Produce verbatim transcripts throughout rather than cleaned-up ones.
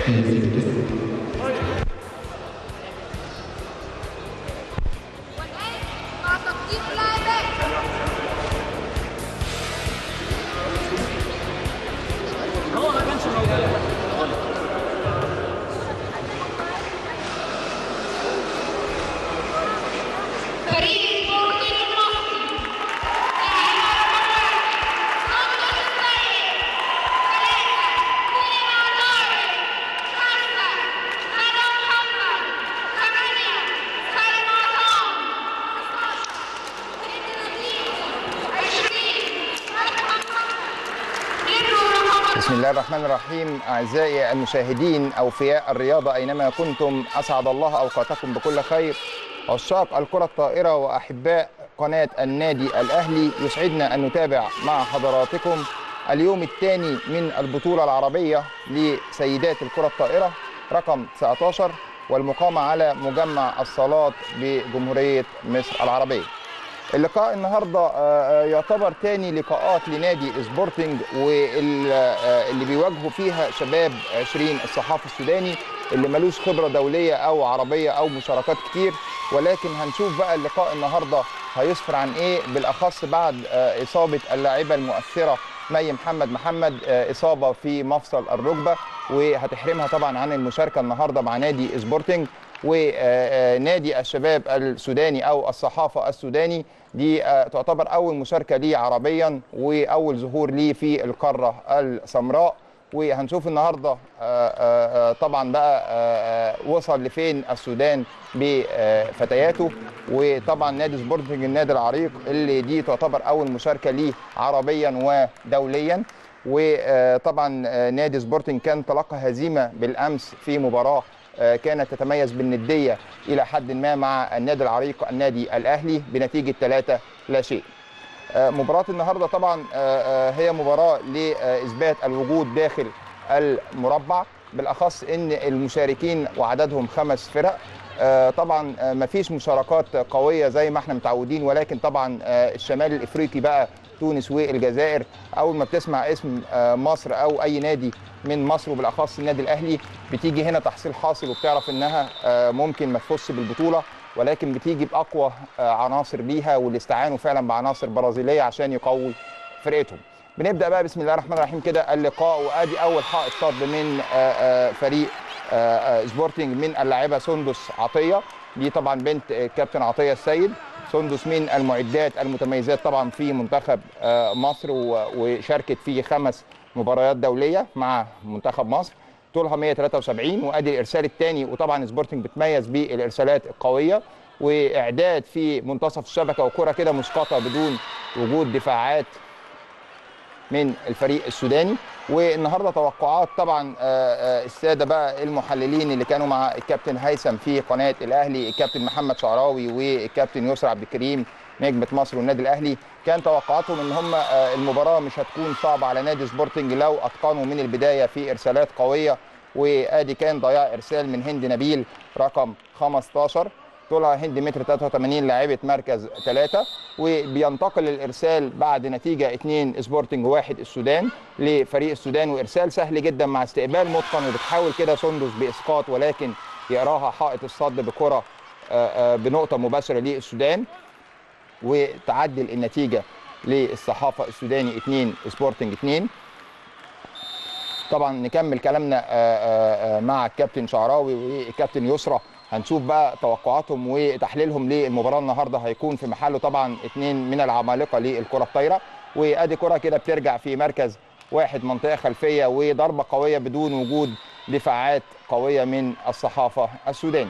بسم الله الرحمن الرحيم. أعزائي المشاهدين أوفياء الرياضة أينما كنتم، أسعد الله أوقاتكم بكل خير. عشاق الكرة الطائرة وأحباء قناة النادي الأهلي، يسعدنا أن نتابع مع حضراتكم اليوم الثاني من البطولة العربية لسيدات الكرة الطائرة رقم تسعة عشر، والمقامة على مجمع الصالات بجمهورية مصر العربية. اللقاء النهارده يعتبر تاني لقاءات لنادي سبورتنج، واللي بيواجهوا فيها شباب عشرين الصحافي السوداني اللي ملوش خبره دوليه او عربيه او مشاركات كتير، ولكن هنشوف بقى اللقاء النهارده هيسفر عن ايه، بالاخص بعد اصابه اللاعبه المؤثره مي محمد محمد، اصابه في مفصل الركبه، وهتحرمها طبعا عن المشاركه النهارده مع نادي سبورتنج. ونادي الشباب السوداني او الصحافه السوداني دي تعتبر اول مشاركه ليه عربيا واول ظهور ليه في القاره السمراء. وهنشوف النهارده طبعا بقى وصل لفين السودان بفتياته، وطبعا نادي سبورتنج النادي العريق اللي دي تعتبر اول مشاركه ليه عربيا ودوليا. وطبعا نادي سبورتنج كان تلقى هزيمه بالامس في مباراه كانت تتميز بالنديه الى حد ما مع النادي العريق النادي الاهلي بنتيجه ثلاثة لا شيء. مباراه النهارده طبعا هي مباراه لاثبات الوجود داخل المربع، بالاخص ان المشاركين وعددهم خمس فرق. طبعا ما فيش مشاركات قويه زي ما احنا متعودين، ولكن طبعا الشمال الافريقي بقى تونس والجزائر، اول ما بتسمع اسم مصر او اي نادي من مصر وبالاخص النادي الاهلي بتيجي هنا تحصيل حاصل، وبتعرف انها ممكن ما تفوزش بالبطوله، ولكن بتيجي باقوى عناصر ليها، واللي استعانوا فعلا بعناصر برازيليه عشان يقوي فرقتهم. بنبدا بقى بسم الله الرحمن الرحيم كده اللقاء، وادي اول حائط صد من فريق سبورتنج من اللاعبه سندس عطيه، دي طبعا بنت كابتن عطيه السيد. سندس من المعدات المتميزات طبعا في منتخب مصر، وشاركت في خمس مباريات دوليه مع منتخب مصر، طولها مئة وثلاثة وسبعين، وادي الارسال الثاني. وطبعا سبورتنج بتميز بالارسالات القويه واعداد في منتصف الشبكه وكره كده مسقطه بدون وجود دفاعات من الفريق السوداني. والنهارده توقعات طبعا الساده بقى المحللين اللي كانوا مع الكابتن هيثم في قناه الاهلي، الكابتن محمد شعراوي والكابتن يسرى عبد الكريم نجمه مصر والنادي الاهلي، كان توقعاتهم ان هم المباراه مش هتكون صعبه على نادي سبورتنج لو اتقنوا من البدايه في ارسالات قويه. وادي كان ضياع ارسال من هند نبيل رقم خمستاشر، طولها هند متر ثلاثة وثمانين، لاعبه مركز ثلاثة، وبينتقل الارسال بعد نتيجه اثنين سبورتنج واحد السودان لفريق السودان، وارسال سهل جدا مع استقبال متقن، وبتحاول كده سندس باسقاط ولكن يقراها حائط الصد بكره بنقطه مباشره للسودان، وتعدل النتيجه للصحافه السوداني اثنين سبورتنج اثنين. طبعا نكمل كلامنا مع الكابتن شعراوي والكابتن يسرى، هنشوف بقى توقعاتهم وتحليلهم للمباراه النهارده هيكون في محله. طبعا اثنين من العمالقه للكره الطايره، وادي كره كده بترجع في مركز واحد منطقه خلفيه، وضربه قويه بدون وجود دفاعات قويه من الصحافه السوداني.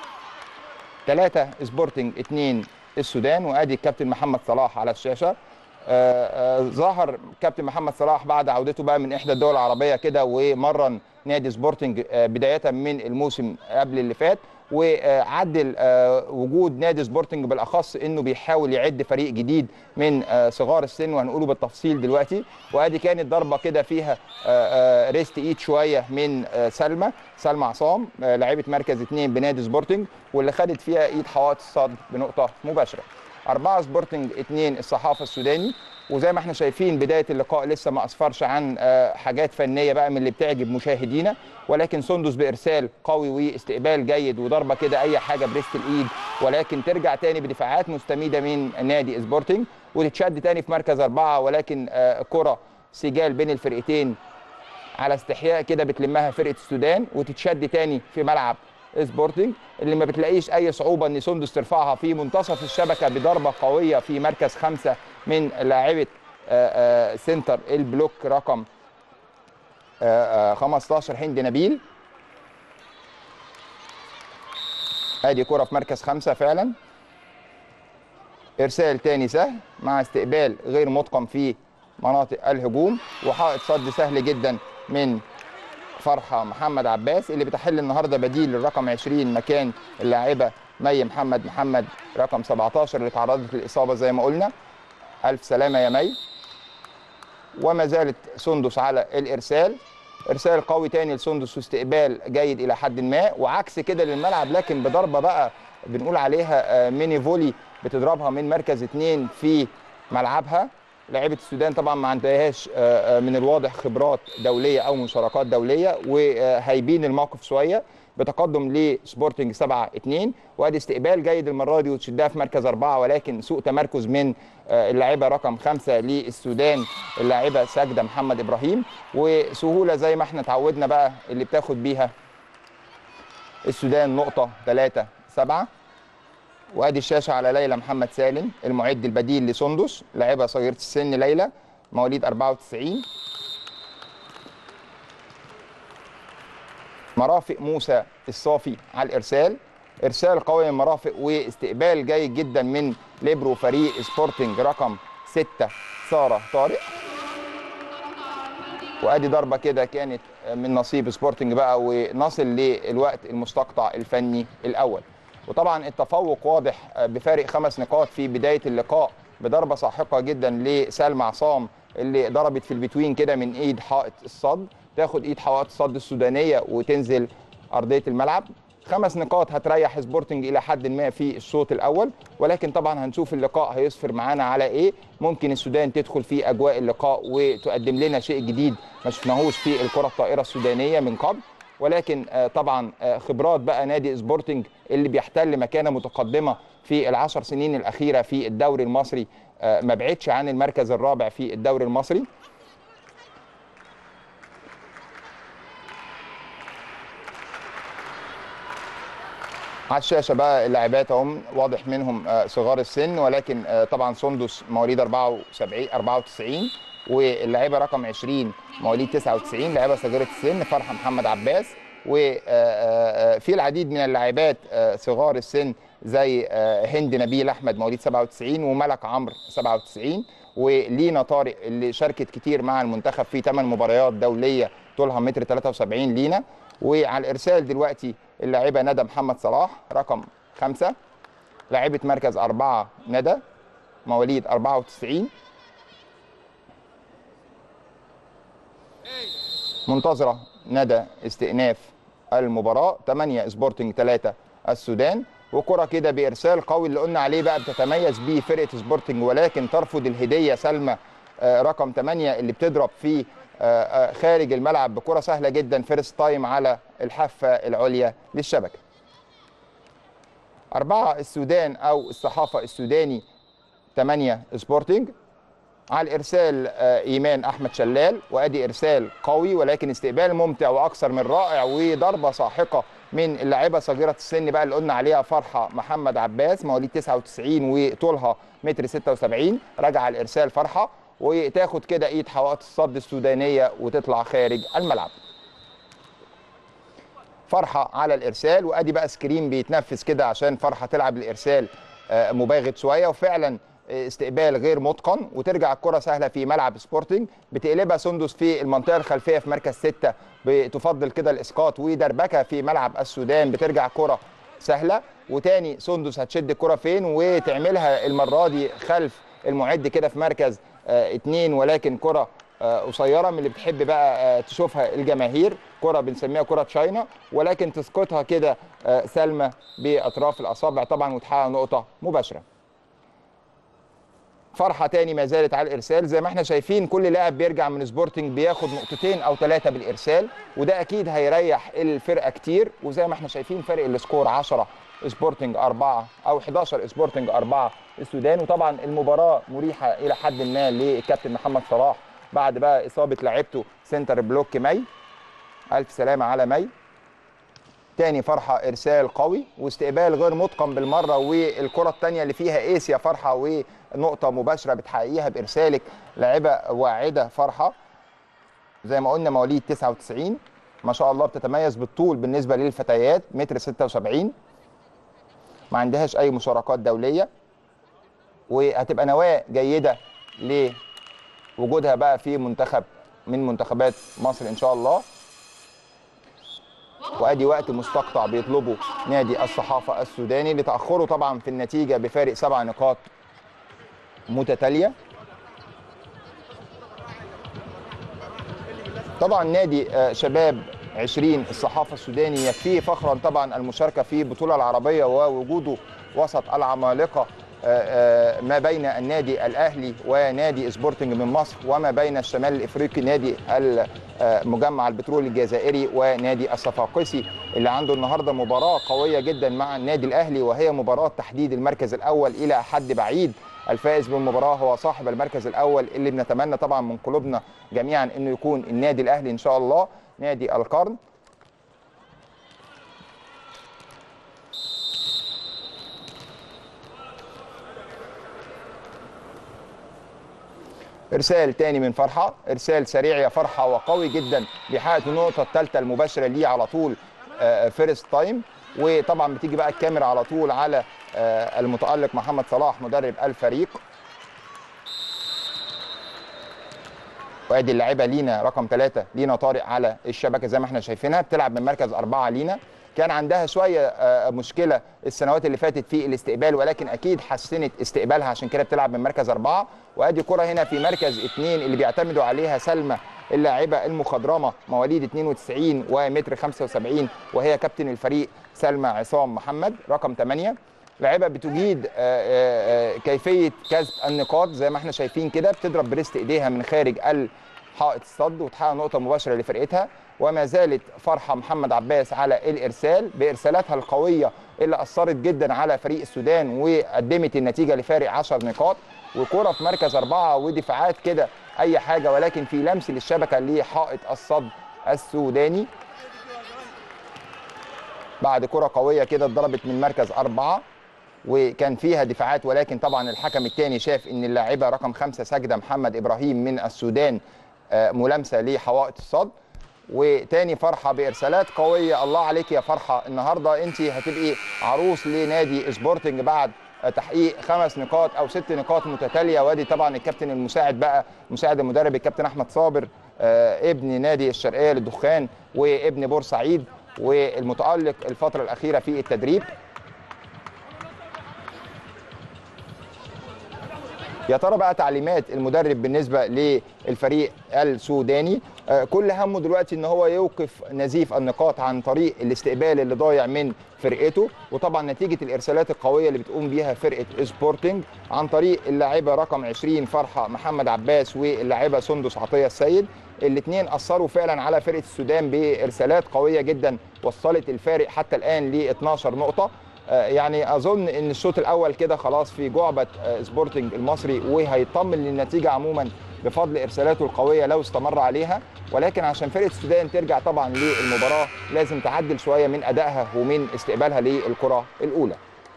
ثلاثة سبورتنج اثنين السودان، وادي الكابتن محمد صلاح على الشاشه. آه آه ظهر كابتن محمد صلاح بعد عودته بقى من احدى الدول العربيه كده، ومرن نادي سبورتنج آه بدايه من الموسم قبل اللي فات، وعدل آه وجود نادي سبورتنج بالاخص انه بيحاول يعد فريق جديد من آه صغار السن، وهنقوله بالتفصيل دلوقتي. وادي كانت ضربه كده فيها آه آه ريست ايد شويه من آه سلمى سلمى عصام، آه لاعبه مركز اثنين بنادي سبورتنج، واللي خدت فيها ايد حوائط الصد بنقطه مباشره. أربعة سبورتنج اتنين الصحافه السوداني. وزي ما احنا شايفين بدايه اللقاء لسه ما اسفرش عن حاجات فنيه بقى من اللي بتعجب مشاهدينا، ولكن سندس بارسال قوي واستقبال جيد وضربه كده اي حاجه بريست الايد، ولكن ترجع تاني بدفاعات مستميده من نادي سبورتنج وتتشد تاني في مركز اربعه، ولكن كره سجال بين الفرقتين على استحياء كده بتلمها فرقه السودان وتتشد تاني في ملعب سبورتنج اللي ما بتلاقيش اي صعوبه ان سندس ترفعها في منتصف الشبكه بضربه قويه في مركز خمسه من لاعبه سنتر البلوك رقم خمستاشر هند نبيل. ادي كره في مركز خمسه فعلا. ارسال تاني سهل مع استقبال غير متقن في مناطق الهجوم وحائط صد سهل جدا من فرحه محمد عباس اللي بتحل النهارده بديل للرقم عشرين مكان اللاعبه مي محمد محمد رقم سبعتاشر اللي تعرضت للاصابه زي ما قلنا. الف سلامه يا مي. وما زالت سندس على الارسال، ارسال قوي تاني لسندس واستقبال جيد الى حد ما وعكس كده للملعب، لكن بضربه بقى بنقول عليها ميني فولي بتضربها من مركز اتنين في ملعبها. لاعيبه السودان طبعا ما عندهاش من الواضح خبرات دوليه او مشاركات دوليه وهيبين الموقف شويه بتقدم لسبورتنج سبعة اتنين. وادي استقبال جيد المره دي وتشدها في مركز اربعه، ولكن سوء تمركز من اللاعبه رقم خمسه للسودان اللاعبه ساجده محمد ابراهيم، وسهوله زي ما احنا اتعودنا بقى اللي بتاخد بيها السودان نقطه ثلاثة سبعة. وادي الشاشه على ليلى محمد سالم المعد البديل لسندس لاعبه صغيره السن ليلى مواليد اربعة وتسعين. مرافق موسى الصافي على الارسال، ارسال قوي من مرافق واستقبال جيد جدا من ليبرو فريق سبورتنج رقم ستة ساره طارق. وادي ضربه كده كانت من نصيب سبورتنج بقى ونصل للوقت المستقطع الفني الاول. وطبعا التفوق واضح بفارق خمس نقاط في بدايه اللقاء بضربه ساحقه جدا لسلمى عصام اللي ضربت في البتوين كده من ايد حائط الصد، تاخد ايد حائط الصد السودانيه وتنزل ارضيه الملعب. خمس نقاط هتريح سبورتنج الى حد ما في الشوط الاول، ولكن طبعا هنشوف اللقاء هيصفر معانا على ايه. ممكن السودان تدخل في اجواء اللقاء وتقدم لنا شيء جديد ما شفناهوش في الكره الطائره السودانيه من قبل، ولكن طبعا خبرات بقى نادي سبورتنج اللي بيحتل مكانه متقدمه في العشر سنين الاخيره في الدوري المصري، ما بعدش عن المركز الرابع في الدوري المصري. على الشاشه بقى اللاعبات هم واضح منهم صغار السن، ولكن طبعا سندس مواليد اربعة وتسعين واللاعبه رقم عشرين مواليد تسعة وتسعين لاعبه صغيره السن فرحه محمد عباس. وفي العديد من اللاعبات صغار السن زي هند نبيل احمد مواليد سبعة وتسعين وملك عمرو سبعة وتسعين ولينا طارق اللي شاركت كتير مع المنتخب في ثمان مباريات دوليه طولها متر ثلاثة وسبعين لينا. وعلى الارسال دلوقتي اللاعبه ندى محمد صلاح رقم خمسة لاعبه مركز أربعة ندى مواليد أربعة وتسعين. منتظره ندى استئناف المباراه. ثمانية سبورتنج ثلاثة السودان. وكره كده بارسال قوي اللي قلنا عليه بقى بتتميز بيه فرقه سبورتنج، ولكن ترفض الهديه سلمى رقم ثمانية اللي بتضرب في خارج الملعب بكره سهله جدا فيرست تايم على الحافه العليا للشبكه. أربعة السودان او الصحافه السوداني ثمانية سبورتنج. على الارسال ايمان احمد شلال وادي ارسال قوي ولكن استقبال ممتع واكثر من رائع وضربه ساحقه من اللاعبه صغيره السن بقى اللي قلنا عليها فرحه محمد عباس مواليد تسعة وتسعين وطولها متر ستة وسبعين. راجع على الارسال فرحه وتاخد كده ايد حوائط الصد السودانيه وتطلع خارج الملعب. فرحه على الارسال وادي بقى سكرين بيتنفذ كده عشان فرحه تلعب الارسال مباغت شويه، وفعلا استقبال غير متقن وترجع الكره سهله في ملعب سبورتنج. بتقلبها سندس في المنطقه الخلفيه في مركز ستة بتفضل كده الاسقاط ودربكه في ملعب السودان. بترجع كره سهله وتاني سندس هتشد الكره فين وتعملها المره دي خلف المعد كده في مركز اه اتنين، ولكن كره اه قصيره من اللي بتحب بقى اه تشوفها الجماهير. كره بنسميها كره تشاينا ولكن تسقطها كده اه سلمى باطراف الاصابع طبعا وتحقق نقطه مباشره. فرحه تاني ما زالت على الارسال. زي ما احنا شايفين كل لاعب بيرجع من سبورتنج بياخد نقطتين او ثلاثه بالارسال، وده اكيد هيريح الفرقه كتير. وزي ما احنا شايفين فرق السكور عشرة سبورتنج أربعة او احداشر سبورتنج أربعة السودان. وطبعا المباراه مريحه الى حد ما للكابتن محمد صلاح بعد بقى اصابه لاعبته سنتر بلوك مي. الف سلامه على مي. تاني فرحه ارسال قوي واستقبال غير متقن بالمره، والكره الثانيه اللي فيها ايس يا فرحه ونقطه مباشره بتحققيها بارسالك. لاعبه واعده فرحه زي ما قلنا مواليد تسعة وتسعين، ما شاء الله بتتميز بالطول بالنسبه للفتيات متر ستة وسبعين، ما عندهاش اي مشاركات دوليه، وهتبقى نواه جيده لوجودها بقى في منتخب من منتخبات مصر ان شاء الله. وادي وقت مستقطع بيطلبه نادي الصحافه السوداني لتاخره طبعا في النتيجه بفارق سبع نقاط متتاليه. طبعا نادي شباب عشرين الصحافه السوداني يكفيه فخرا طبعا المشاركه في البطوله العربيه ووجوده وسط العمالقه ما بين النادي الاهلي ونادي سبورتنج من مصر، وما بين الشمال الافريقي نادي مجمع البترول الجزائري ونادي الصفاقسي اللي عنده النهارده مباراه قويه جدا مع النادي الاهلي، وهي مباراه تحديد المركز الاول الى حد بعيد. الفائز بالمباراه هو صاحب المركز الاول اللي بنتمنى طبعا من قلوبنا جميعا انه يكون النادي الاهلي ان شاء الله نادي القرن. ارسال تاني من فرحه، ارسال سريع يا فرحه وقوي جدا بيحقق النقطه الثالثه المباشره ليه على طول فيرست تايم. وطبعا بتيجي بقى الكاميرا على طول على المتالق محمد صلاح مدرب الفريق. وادي اللاعبه لينا رقم ثلاثة لينا طارق على الشبكه زي ما احنا شايفينها، بتلعب من مركز أربعة. لينا كان عندها شويه مشكله السنوات اللي فاتت في الاستقبال، ولكن اكيد حسنت استقبالها عشان كده بتلعب من مركز أربعة. وادي كره هنا في مركز اثنين اللي بيعتمدوا عليها سلمى اللاعبه المخضرمه مواليد اثنين وتسعين ومتر خمسة وسبعين، وهي كابتن الفريق سلمى عصام محمد رقم ثمانية. لاعبه بتجيد كيفيه كسب النقاط زي ما احنا شايفين كده، بتضرب بريست ايديها من خارج حائط الصد وتحقق نقطه مباشره لفرقتها. وما زالت فرحه محمد عباس على الارسال بارسالاتها القويه اللي اثرت جدا على فريق السودان وقدمت النتيجه لفارق عشر نقاط. وكره في مركز اربعه ودفاعات كده اي حاجه، ولكن في لمس للشبكه لحائط الصد السوداني بعد كره قويه كده اتضربت من مركز اربعه وكان فيها دفاعات، ولكن طبعا الحكم الثاني شاف ان اللاعبه رقم خمسة ساجده محمد ابراهيم من السودان ملامسه لحوائط الصد. وتاني فرحه بارسالات قويه. الله عليك يا فرحه، النهارده انت هتبقي عروس لنادي سبورتنج بعد تحقيق خمس نقاط او ست نقاط متتاليه. وادي طبعا الكابتن المساعد بقى مساعد المدرب الكابتن احمد صابر ابن نادي الشرقيه للدخان وابن بورسعيد والمتالق الفتره الاخيره في التدريب. يا ترى بقى تعليمات المدرب بالنسبه للفريق السوداني، كل همه دلوقتي ان هو يوقف نزيف النقاط عن طريق الاستقبال اللي ضايع من فرقته، وطبعا نتيجه الارسالات القويه اللي بتقوم بيها فرقه سبورتنج عن طريق اللاعبه رقم عشرين فرحه محمد عباس واللاعبه سندس عطيه السيد. الاثنين اثروا فعلا على فرقه السودان بارسالات قويه جدا وصلت الفارق حتى الان ل اثناشر نقطه. يعني اظن ان الشوط الاول كده خلاص في جعبه سبورتنج المصري وهيطمن للنتيجه عموما بفضل ارسالاته القويه لو استمر عليها، ولكن عشان فرقه السودان ترجع طبعا للمباراه لازم تعدل شويه من ادائها ومن استقبالها للكره الاولى.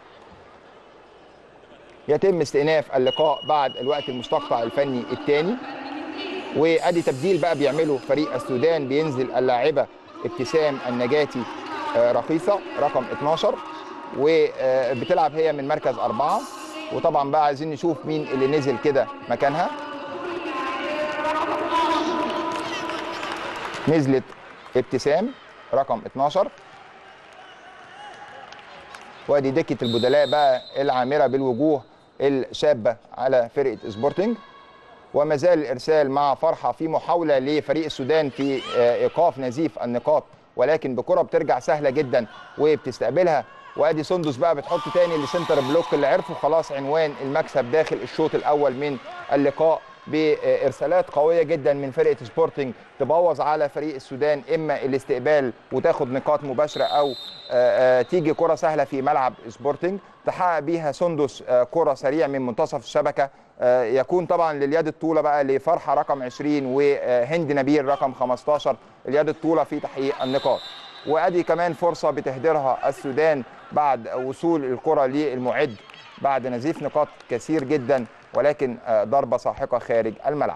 يتم استئناف اللقاء بعد الوقت المستقطع الفني الثاني، وادي تبديل بقى بيعمله فريق السودان. بينزل اللاعبه ابتسام النجاتي رخيصه رقم اثناشر وبتلعب هي من مركز أربعة، وطبعا بقى عايزين نشوف مين اللي نزل كده مكانها. نزلت ابتسام رقم اثناشر، وادي دكه البدلاء بقى العامره بالوجوه الشابه على فرقه سبورتنج. وما زال الارسال مع فرحه في محاوله لفريق السودان في ايقاف نزيف النقاط، ولكن بكره بترجع سهله جدا وبتستقبلها وادي سندس بقى بتحط تاني لسنتر بلوك اللي عرفوا خلاص عنوان المكسب داخل الشوط الاول من اللقاء بارسالات قويه جدا من فرقه سبورتنج تبوظ على فريق السودان اما الاستقبال وتاخد نقاط مباشره او تيجي كره سهله في ملعب سبورتنج تحقق بيها سندس كره سريع من منتصف الشبكه يكون طبعا لليد الطوله بقى لفرحه رقم عشرين وهند نبيل رقم خمستاشر اليد الطوله في تحقيق النقاط. وادي كمان فرصه بتهدرها السودان بعد وصول الكره للمعد بعد نزيف نقاط كثير جدا ولكن ضربه ساحقه خارج الملعب.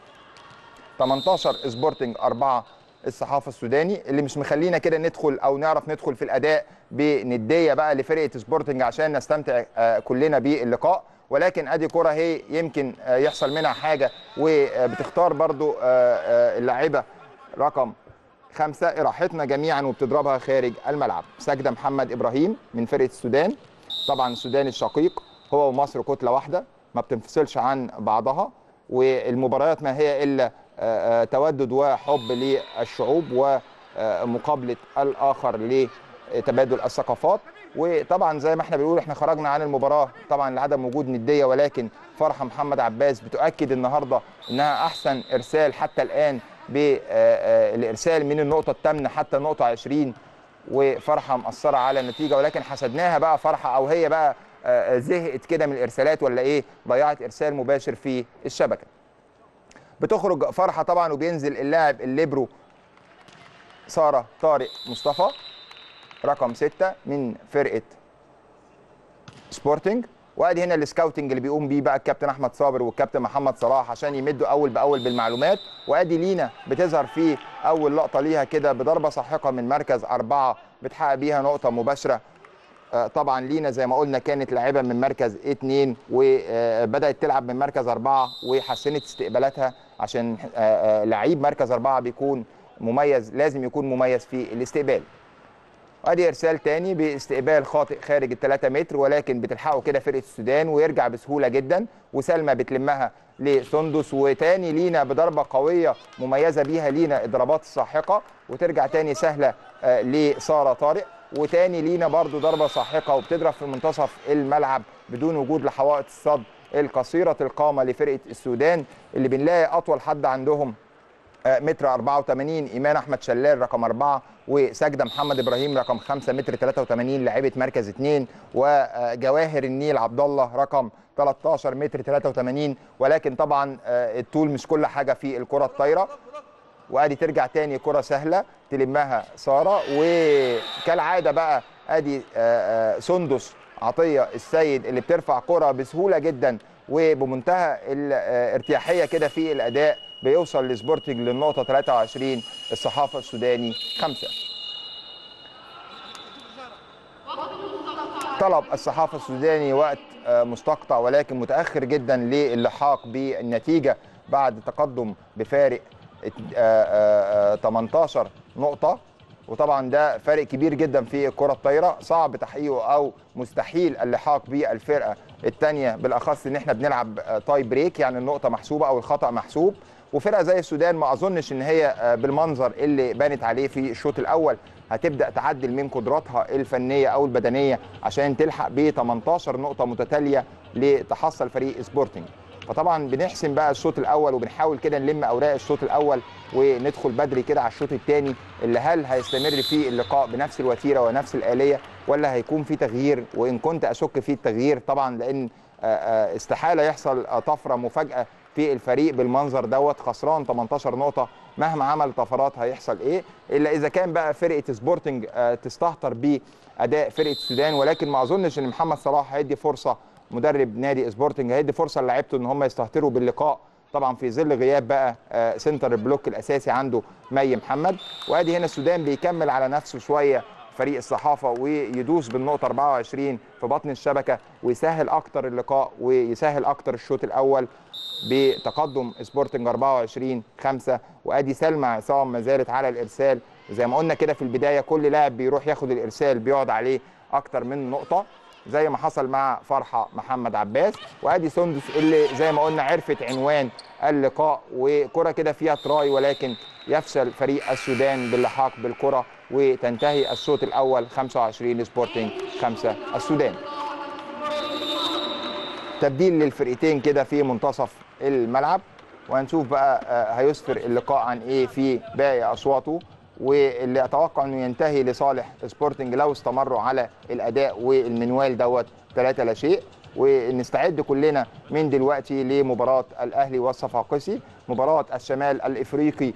تمنتاشر سبورتنج أربعة الصحافه السوداني اللي مش مخلينا كده ندخل او نعرف ندخل في الاداء بنديه بقى لفرقه سبورتنج عشان نستمتع كلنا باللقاء، ولكن ادي كره هي يمكن يحصل منها حاجه وبتختار برضو اللاعبه رقم خمسة إراحتنا جميعا وبتضربها خارج الملعب. سجدة محمد إبراهيم من فرقة السودان، طبعا السودان الشقيق هو ومصر كتلة واحدة ما بتنفصلش عن بعضها، والمباريات ما هي إلا تودد وحب للشعوب ومقابلة الآخر لتبادل الثقافات. وطبعا زي ما احنا بنقول احنا خرجنا عن المباراة طبعا لعدم وجود ندية، ولكن فرحة محمد عباس بتؤكد النهاردة انها احسن ارسال حتى الآن بالارسال من النقطه الثامنه حتى النقطه عشرين، وفرحه مأثره على النتيجه، ولكن حسدناها بقى فرحه او هي بقى زهقت كده من الارسالات ولا ايه، ضيعت ارسال مباشر في الشبكه. بتخرج فرحه طبعا وبينزل اللاعب الليبرو ساره طارق مصطفى رقم ستة من فرقه سبورتنج. وادي هنا السكاوتنج اللي بيقوم بيه بقى الكابتن احمد صابر والكابتن محمد صلاح عشان يمدوا اول باول بالمعلومات. وادي لينا بتظهر في اول لقطه ليها كده بضربه ساحقه من مركز اربعه بتحقق بيها نقطه مباشره. طبعا لينا زي ما قلنا كانت لاعبه من مركز اتنين وبدات تلعب من مركز اربعه وحسنت استقبالاتها عشان لعيب مركز اربعه بيكون مميز لازم يكون مميز في الاستقبال. ادي ارسال تاني باستقبال خاطئ خارج الثلاثة متر، ولكن بتلحقه كده فرقه السودان ويرجع بسهوله جدا، وسلمى بتلمها لسندس، وتاني لينا بضربه قويه مميزه بيها لينا الضربات الساحقه وترجع تاني سهله لساره طارق، وتاني لينا برضو ضربه ساحقه وبتضرب في منتصف الملعب بدون وجود لحوائط الصد القصيره القامه لفرقه السودان اللي بنلاقي اطول حد عندهم متر أربعة وثمانين ايمان احمد شلال رقم أربعة، وسجده محمد ابراهيم رقم خمسة متر ثلاثة وثمانين لاعبه مركز اثنين، وجواهر النيل عبد الله رقم تلتاشر متر ثلاثة وثمانين. ولكن طبعا الطول مش كل حاجه في الكره الطايره. وادي ترجع تاني كره سهله تلمها ساره، وكالعاده بقى ادي سندس عطيه السيد اللي بترفع كره بسهوله جدا وبمنتهى الارتياحيه كده في الاداء بيوصل لسبورتنج للنقطه ثلاثة وعشرين الصحافه السوداني خمسة. طلب الصحافه السوداني وقت مستقطع ولكن متاخر جدا للحاق بالنتيجه بعد تقدم بفارق تمنتاشر نقطه، وطبعا ده فارق كبير جدا في الكره الطايره صعب تحقيقه او مستحيل اللحاق بالفرقه الثانيه، بالاخص ان احنا بنلعب تاي بريك يعني النقطه محسوبه او الخطا محسوب. وفرقه زي السودان ما اظنش ان هي بالمنظر اللي بانت عليه في الشوط الاول هتبدا تعدل من قدراتها الفنيه او البدنيه عشان تلحق ب تمنتاشر نقطه متتاليه لتحصل فريق سبورتنج. فطبعا بنحسم بقى الشوط الاول وبنحاول كده نلم اوراق الشوط الاول وندخل بدري كده على الشوط الثاني اللي هل هيستمر فيه اللقاء بنفس الوتيره ونفس الاليه ولا هيكون في تغيير، وان كنت اشك في التغيير طبعا لان استحاله يحصل طفره مفاجاه في الفريق بالمنظر دوت خسران تمنتاشر نقطه مهما عمل طفرات هيحصل ايه، الا اذا كان بقى فرقه سبورتنج تستهتر باداء فرقه السودان. ولكن ما اظنش ان محمد صلاح هيدي فرصه مدرب نادي سبورتنج هيدي فرصه للاعيبته ان هم يستهتروا باللقاء طبعا في ظل غياب بقى سنتر البلوك الاساسي عنده مي محمد. وادي هنا السودان بيكمل على نفسه شويه فريق الصحافه ويدوس بالنقطه أربعة وعشرين في بطن الشبكه ويسهل اكتر اللقاء ويسهل اكتر الشوط الاول بتقدم سبورتنج أربعة وعشرين خمسة. وادي سلمى عصام ما زالت على الارسال، زي ما قلنا كده في البدايه كل لاعب بيروح ياخد الارسال بيقعد عليه اكتر من نقطه. زي ما حصل مع فرحه محمد عباس. وادي سندس اللي زي ما قلنا عرفت عنوان اللقاء، وكره كده فيها تراي، ولكن يفشل فريق السودان باللحاق بالكره، وتنتهي الشوط الاول خمسة وعشرين لسبورتنج خمسة السودان. تبديل للفرقتين كده في منتصف الملعب، وهنشوف بقى هيسفر اللقاء عن ايه في باقي اشواطه، واللي اتوقع انه ينتهي لصالح سبورتنج لو استمروا على الاداء والمنوال دوت ثلاثة لا شيء. ونستعد كلنا من دلوقتي لمباراه الاهلي والصفاقسي، مباراه الشمال الافريقي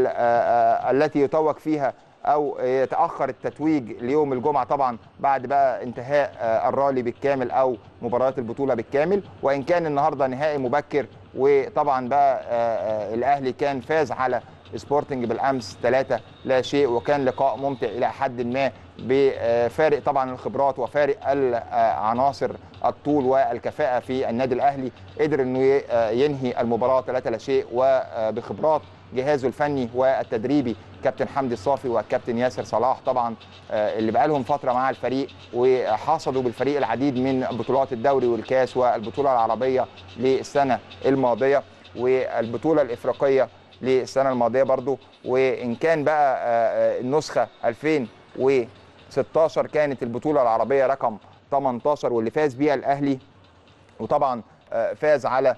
التي يتوج فيها او يتاخر التتويج ليوم الجمعه طبعا بعد بقى انتهاء الرالي بالكامل او مباريات البطوله بالكامل. وان كان النهارده نهائي مبكر، وطبعا بقى الاهلي كان فاز على سبورتنج بالامس ثلاثة لا شيء، وكان لقاء ممتع الى حد ما بفارق طبعا الخبرات وفارق العناصر الطول والكفاءه في النادي الاهلي. قدر انه ينهي المباراه ثلاثة لا شيء، وبخبرات جهازه الفني والتدريبي كابتن حمدي الصافي والكابتن ياسر صلاح طبعا اللي بقى لهم فتره مع الفريق، وحصدوا بالفريق العديد من بطولات الدوري والكاس والبطوله العربيه للسنه الماضيه والبطوله الافريقيه للسنه الماضيه برضو. وان كان بقى النسخه ألفين وستاشر كانت البطوله العربيه رقم ثمانية عشر واللي فاز بيها الاهلي، وطبعا فاز على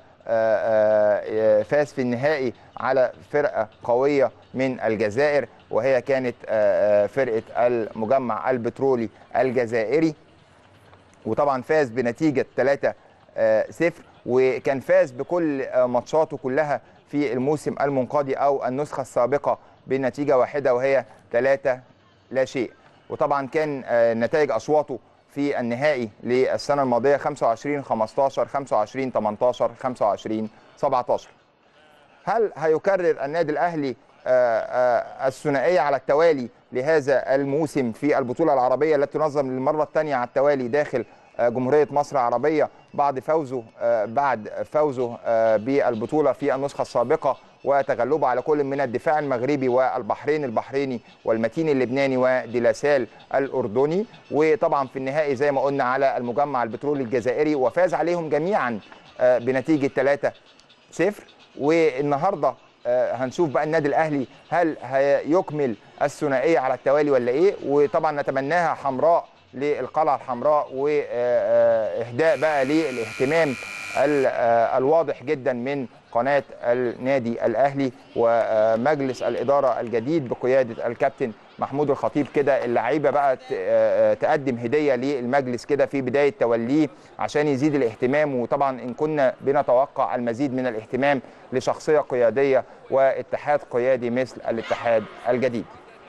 فاز في النهائي على فرقه قويه من الجزائر، وهي كانت فرقه المجمع البترولي الجزائري، وطبعا فاز بنتيجه ثلاثة صفر، وكان فاز بكل ماتشاته كلها في الموسم المنقضي او النسخه السابقه بنتيجه واحده وهي ثلاثة لا شيء. وطبعا كان نتائج اشواطه في النهائي للسنه الماضيه خمسة وعشرين خمستاشر، خمسة وعشرين تمنتاشر، خمسة وعشرين سبعتاشر. هل هيكرر النادي الاهلي الثنائيه على التوالي لهذا الموسم في البطوله العربيه التي تنظم للمره الثانيه على التوالي داخل جمهوريه مصر العربيه بعد فوزه بعد فوزه بالبطوله في النسخه السابقه وتغلبه على كل من الدفاع المغربي والبحرين البحريني والمتين اللبناني وديلاسال الاردني، وطبعا في النهائي زي ما قلنا على المجمع البترولي الجزائري وفاز عليهم جميعا بنتيجه ثلاثة صفر. والنهارده هنشوف بقى النادي الاهلي هل هيكمل الثنائيه على التوالي ولا ايه، وطبعا نتمناها حمراء للقلعه الحمراء، واهداء بقى للاهتمام الواضح جدا من قناه النادي الاهلي ومجلس الاداره الجديد بقياده الكابتن محمود الخطيب. كده اللعيبه بقى تقدم هديه للمجلس كده في بدايه توليه عشان يزيد الاهتمام، وطبعا ان كنا بنتوقع المزيد من الاهتمام لشخصيه قياديه واتحاد قيادي مثل الاتحاد الجديد.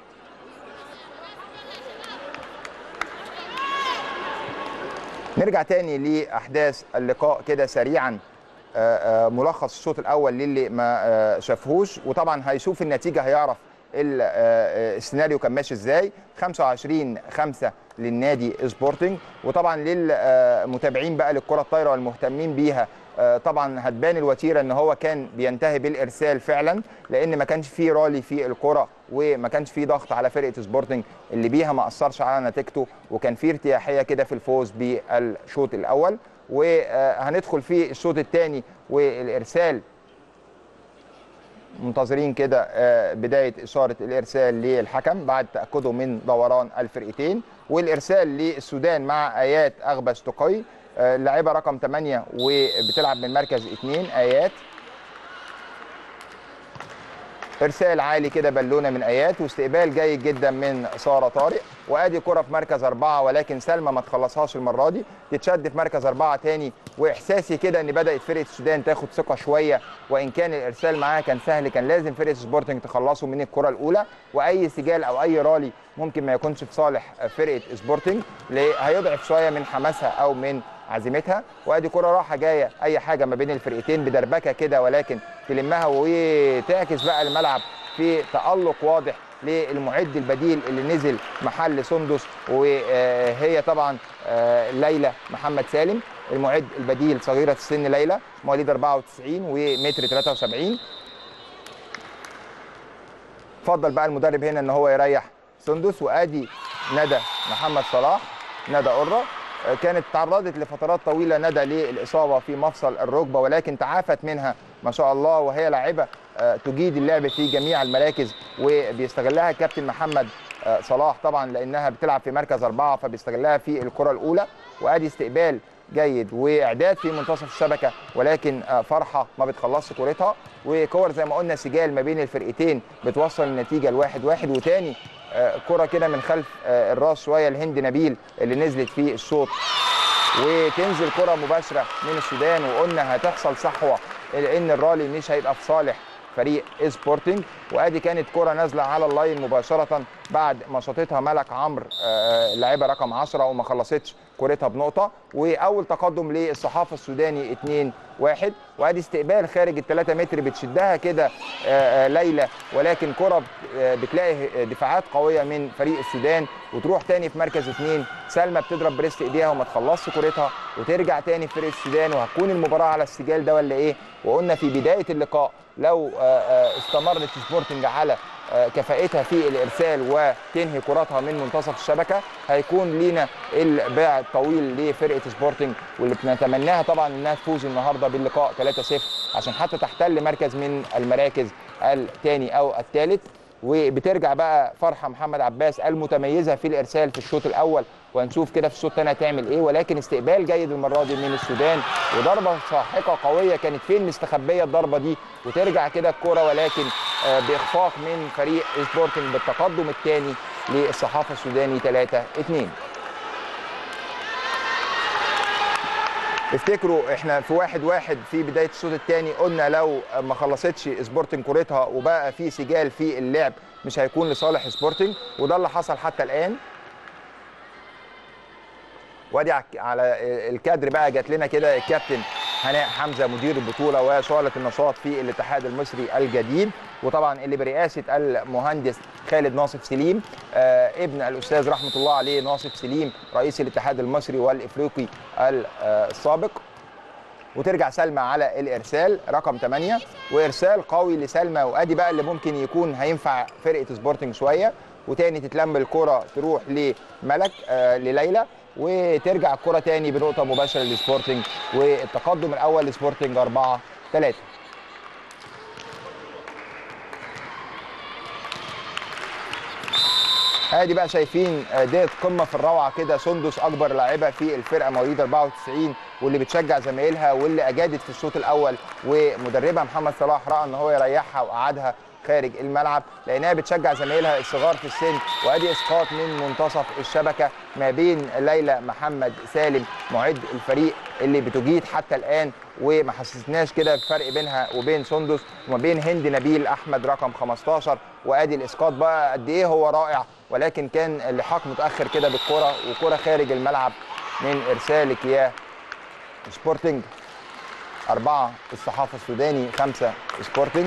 نرجع تاني لاحداث اللقاء كده سريعا، ملخص الشوط الاول للي ما شافهوش، وطبعا هيشوف النتيجه هيعرف السيناريو كان ماشي ازاي. خمسة وعشرين خمسة للنادي سبورتنج. وطبعا للمتابعين بقى للكره الطايره والمهتمين بيها طبعا هتبان الوتيره ان هو كان بينتهي بالارسال فعلا، لان ما كانش فيه رالي في الكره وما كانش فيه ضغط على فرقه سبورتنج اللي بيها ما اثرش على نتيجته، وكان فيه ارتياحيه كده في الفوز بالشوط الاول. وهندخل في الشوط الثاني والارسال منتظرين كده بدايه اشاره الارسال للحكم بعد تاكده من دوران الفرقتين. والارسال للسودان مع ايات اغبش تقي، اللاعبه رقم ثمانية وبتلعب من مركز اثنين. ايات ارسال عالي كده بالونه من ايات، واستقبال جيد جدا من ساره طارق. وادي كره في مركز اربعه، ولكن سلمى ما تخلصهاش المره دي، تتشد في مركز اربعه تاني. واحساسي كده ان بدات فرقه السودان تاخد ثقه شويه، وان كان الارسال معاها كان سهل كان لازم فرقه سبورتنج تخلصه من الكره الاولى، واي سجال او اي رالي ممكن ما يكونش في صالح فرقه سبورتنج هيضعف شويه من حماسها او من عزيمتها. وادي كره راحه جايه اي حاجه ما بين الفرقتين بدربكه كده، ولكن تلمها وتعكس بقى الملعب في تألق واضح للمعد البديل اللي نزل محل سندس، وهي طبعا ليلى محمد سالم المعد البديل صغيره السن. ليلى مواليد اربعة وتسعين ومتر ثلاثة وسبعين. فضل بقى المدرب هنا ان هو يريح سندس. وادي ندى محمد صلاح، ندى قرة كانت تعرضت لفترات طويله ندى للاصابه في مفصل الركبه، ولكن تعافت منها ما شاء الله، وهي لاعبه تجيد اللعب في جميع المراكز، وبيستغلها الكابتن محمد صلاح طبعا لانها بتلعب في مركز اربعه، فبيستغلها في الكره الاولى. وادي استقبال جيد واعداد في منتصف الشبكه، ولكن فرحه ما بتخلصش كورتها، وكور زي ما قلنا سجال ما بين الفرقتين بتوصل النتيجه لواحد واحد. وتاني كره كده من خلف الراس شويه لهند نبيل اللي نزلت في الشوط، وتنزل كره مباشره من السودان، وقلنا هتحصل صحوه لان الرالي مش هيبقى في صالح فريق سبورتنج. وادي كانت كره نازله على اللاين مباشره بعد ما شاطتها ملك عمرو اللاعبه رقم عشرة وما خلصتش كورتها بنقطه، واول تقدم للصحافه السوداني اتنين واحد. وادي استقبال خارج الثلاثة متر بتشدها كده ليلى، ولكن كره بتلاقي دفاعات قويه من فريق السودان، وتروح تاني في مركز اثنين. سلمى بتضرب بريست ايديها وما تخلصش كورتها، وترجع تاني في فريق السودان، وهتكون المباراه على السجال ده ولا ايه؟ وقلنا في بدايه اللقاء لو استمرت سبورتنج على كفاءتها في الارسال وتنهي كراتها من منتصف الشبكه، هيكون لينا الباع الطويل لفرقه سبورتنج، واللي بنتمناها طبعا انها تفوز النهارده باللقاء ثلاثة صفر عشان حتى تحتل مركز من المراكز الثاني او الثالث. وبترجع بقى فرحه محمد عباس المتميزه في الارسال في الشوط الاول، وهنشوف كده في الشوط الثاني هتعمل ايه. ولكن استقبال جيد المره دي من السودان، وضربه ساحقه قويه. كانت فين مستخبيه الضربه دي؟ وترجع كده الكوره، ولكن باخفاق من فريق سبورتنج بالتقدم الثاني للصحافه السوداني ثلاثة اثنين. افتكروا احنا في واحد واحد في بدايه الشوط الثاني قلنا لو ما خلصتش سبورتنج كورتها وبقى في سجال في اللعب مش هيكون لصالح سبورتنج، وده اللي حصل حتى الان. وادي على الكادر بقى جات لنا كده الكابتن هناء حمزه مدير البطوله وشعله النشاط في الاتحاد المصري الجديد، وطبعا اللي برئاسه المهندس خالد ناصف سليم آه ابن الاستاذ رحمه الله عليه ناصف سليم رئيس الاتحاد المصري والافريقي السابق. وترجع سلمى على الارسال رقم ثمانية، وارسال قوي لسلمى، وادي بقى اللي ممكن يكون هينفع فرقه سبورتنج شويه. وتاني تتلم الكره تروح لملك آه لليلى، وترجع الكره تاني بنقطه مباشره لسبورتنج، والتقدم الاول لسبورتنج أربعة ثلاثة. ادي بقى شايفين ديت قمه في الروعه كده، سندس اكبر لاعبه في الفرقه مواليد أربعة وتسعين، واللي بتشجع زمايلها واللي اجادت في الشوط الاول، ومدربها محمد صلاح راى ان هو يريحها وقعدها خارج الملعب لانها بتشجع زمايلها الصغار في السن. وادي اسقاط من منتصف الشبكه ما بين ليلى محمد سالم معد الفريق اللي بتجيد حتى الان، وما حسسناش كده بفرق بينها وبين سندس، وما بين هند نبيل احمد رقم خمستاشر. وادي الاسقاط بقى قد ايه هو رائع، ولكن كان اللحاق متاخر كده بالكره، وكره خارج الملعب من ارسال كياه سبورتنج. أربعة الصحافه السوداني، خمسة سبورتنج.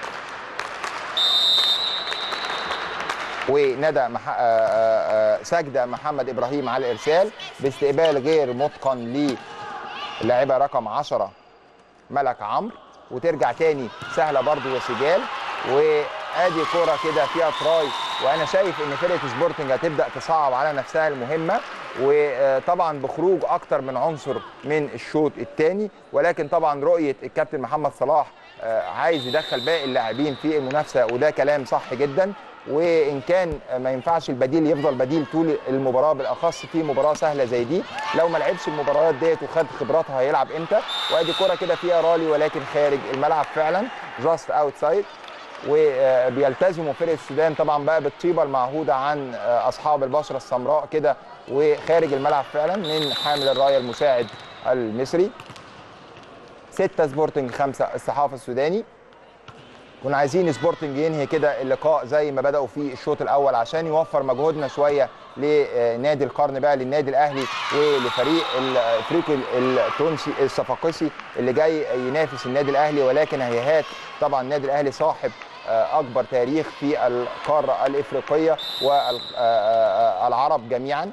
وندى مح... سجدة محمد إبراهيم على الإرسال باستقبال غير متقن للاعبة رقم عشرة ملك عمرو، وترجع تاني سهلة برضو وسجال. وادي كرة كده فيها تراي، وانا شايف ان فرقة سبورتنج هتبدأ تصعب على نفسها المهمة، وطبعا بخروج اكتر من عنصر من الشوط الثاني. ولكن طبعا رؤية الكابتن محمد صلاح عايز يدخل باقي اللاعبين في المنافسة، وده كلام صح جدا. وان كان ما ينفعش البديل يفضل بديل طول المباراه، بالاخص في مباراه سهله زي دي، لو ما لعبش المباريات ديت وخد خبراتها هيلعب امتى؟ وادي كره كده فيها رالي ولكن خارج الملعب فعلا، جاست اوت سايد. وبيلتزموا فرقه السودان طبعا بقى بالطيبه المعهوده عن اصحاب البشره السمراء كده، وخارج الملعب فعلا من حامل الرايه المساعد المصري. ستة سبورتنج، خمسة الصحافه السوداني. كنا عايزين سبورتنج ينهي كده اللقاء زي ما بدأوا في الشوط الأول عشان يوفر مجهودنا شوية لنادي القرن بقى، للنادي الأهلي ولفريق الأفريقي التونسي الصفاقسي اللي جاي ينافس النادي الأهلي. ولكن هيهات طبعا النادي الأهلي صاحب أكبر تاريخ في القارة الإفريقية والعرب جميعا.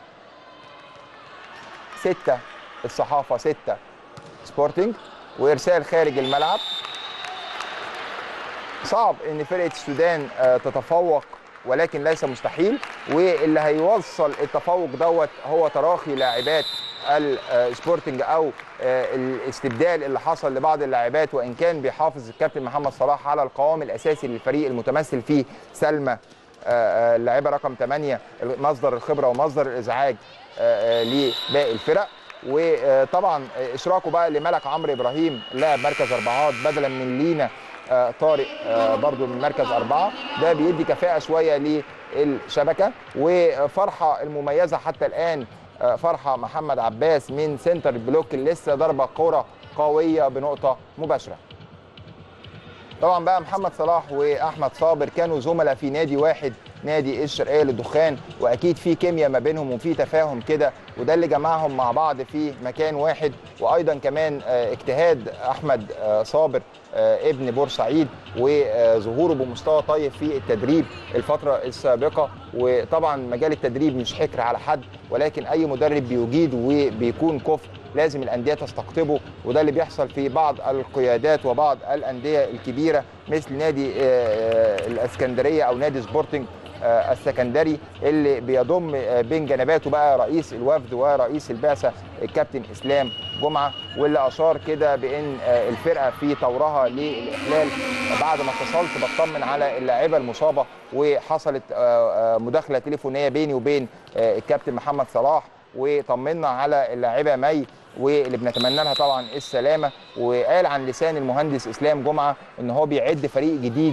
ستة الصحافة، ستة سبورتنج، وإرسال خارج الملعب. صعب ان فرقه السودان تتفوق ولكن ليس مستحيل، واللي هيوصل التفوق دوت هو تراخي لاعبات السبورتنج او الاستبدال اللي حصل لبعض اللاعبات، وان كان بيحافظ الكابتن محمد صلاح على القوام الاساسي للفريق المتمثل فيه سلمى اللاعبه رقم ثمانية مصدر الخبره ومصدر الازعاج لباقي الفرق. وطبعا اشراكه بقى لملك عمرو ابراهيم لاعب مركز اربعات بدلا من لينا طارق برضو من مركز اربعه، ده بيدي كفاءه شويه للشبكه. وفرحه المميزه حتى الان فرحه محمد عباس من سنتر البلوك اللي لسه ضربه كوره قويه بنقطه مباشره. طبعا بقى محمد صلاح واحمد صابر كانوا زملاء في نادي واحد، نادي الشرقيه للدخان، واكيد في كيمياء ما بينهم وفي تفاهم كده، وده اللي جمعهم مع بعض في مكان واحد. وايضا كمان اجتهاد احمد صابر ابن بورسعيد وظهوره بمستوى طيب في التدريب الفتره السابقه. وطبعا مجال التدريب مش حكر على حد، ولكن اي مدرب بيجيد وبيكون كفء لازم الانديه تستقطبه، وده اللي بيحصل في بعض القيادات وبعض الانديه الكبيره مثل نادي الاسكندريه او نادي سبورتنج السكندري اللي بيضم بين جنباته بقى رئيس الوفد ورئيس البعثه الكابتن اسلام جمعه، واللي اشار كده بان الفرقه في طورها للاحلال. بعد ما اتصلت بطمن على اللاعبه المصابه وحصلت مداخله تليفونيه بيني وبين الكابتن محمد صلاح وطمنا على اللاعبه مي واللي بنتمنى لها طبعا السلامه. وقال عن لسان المهندس اسلام جمعه ان هو بيعد فريق جديد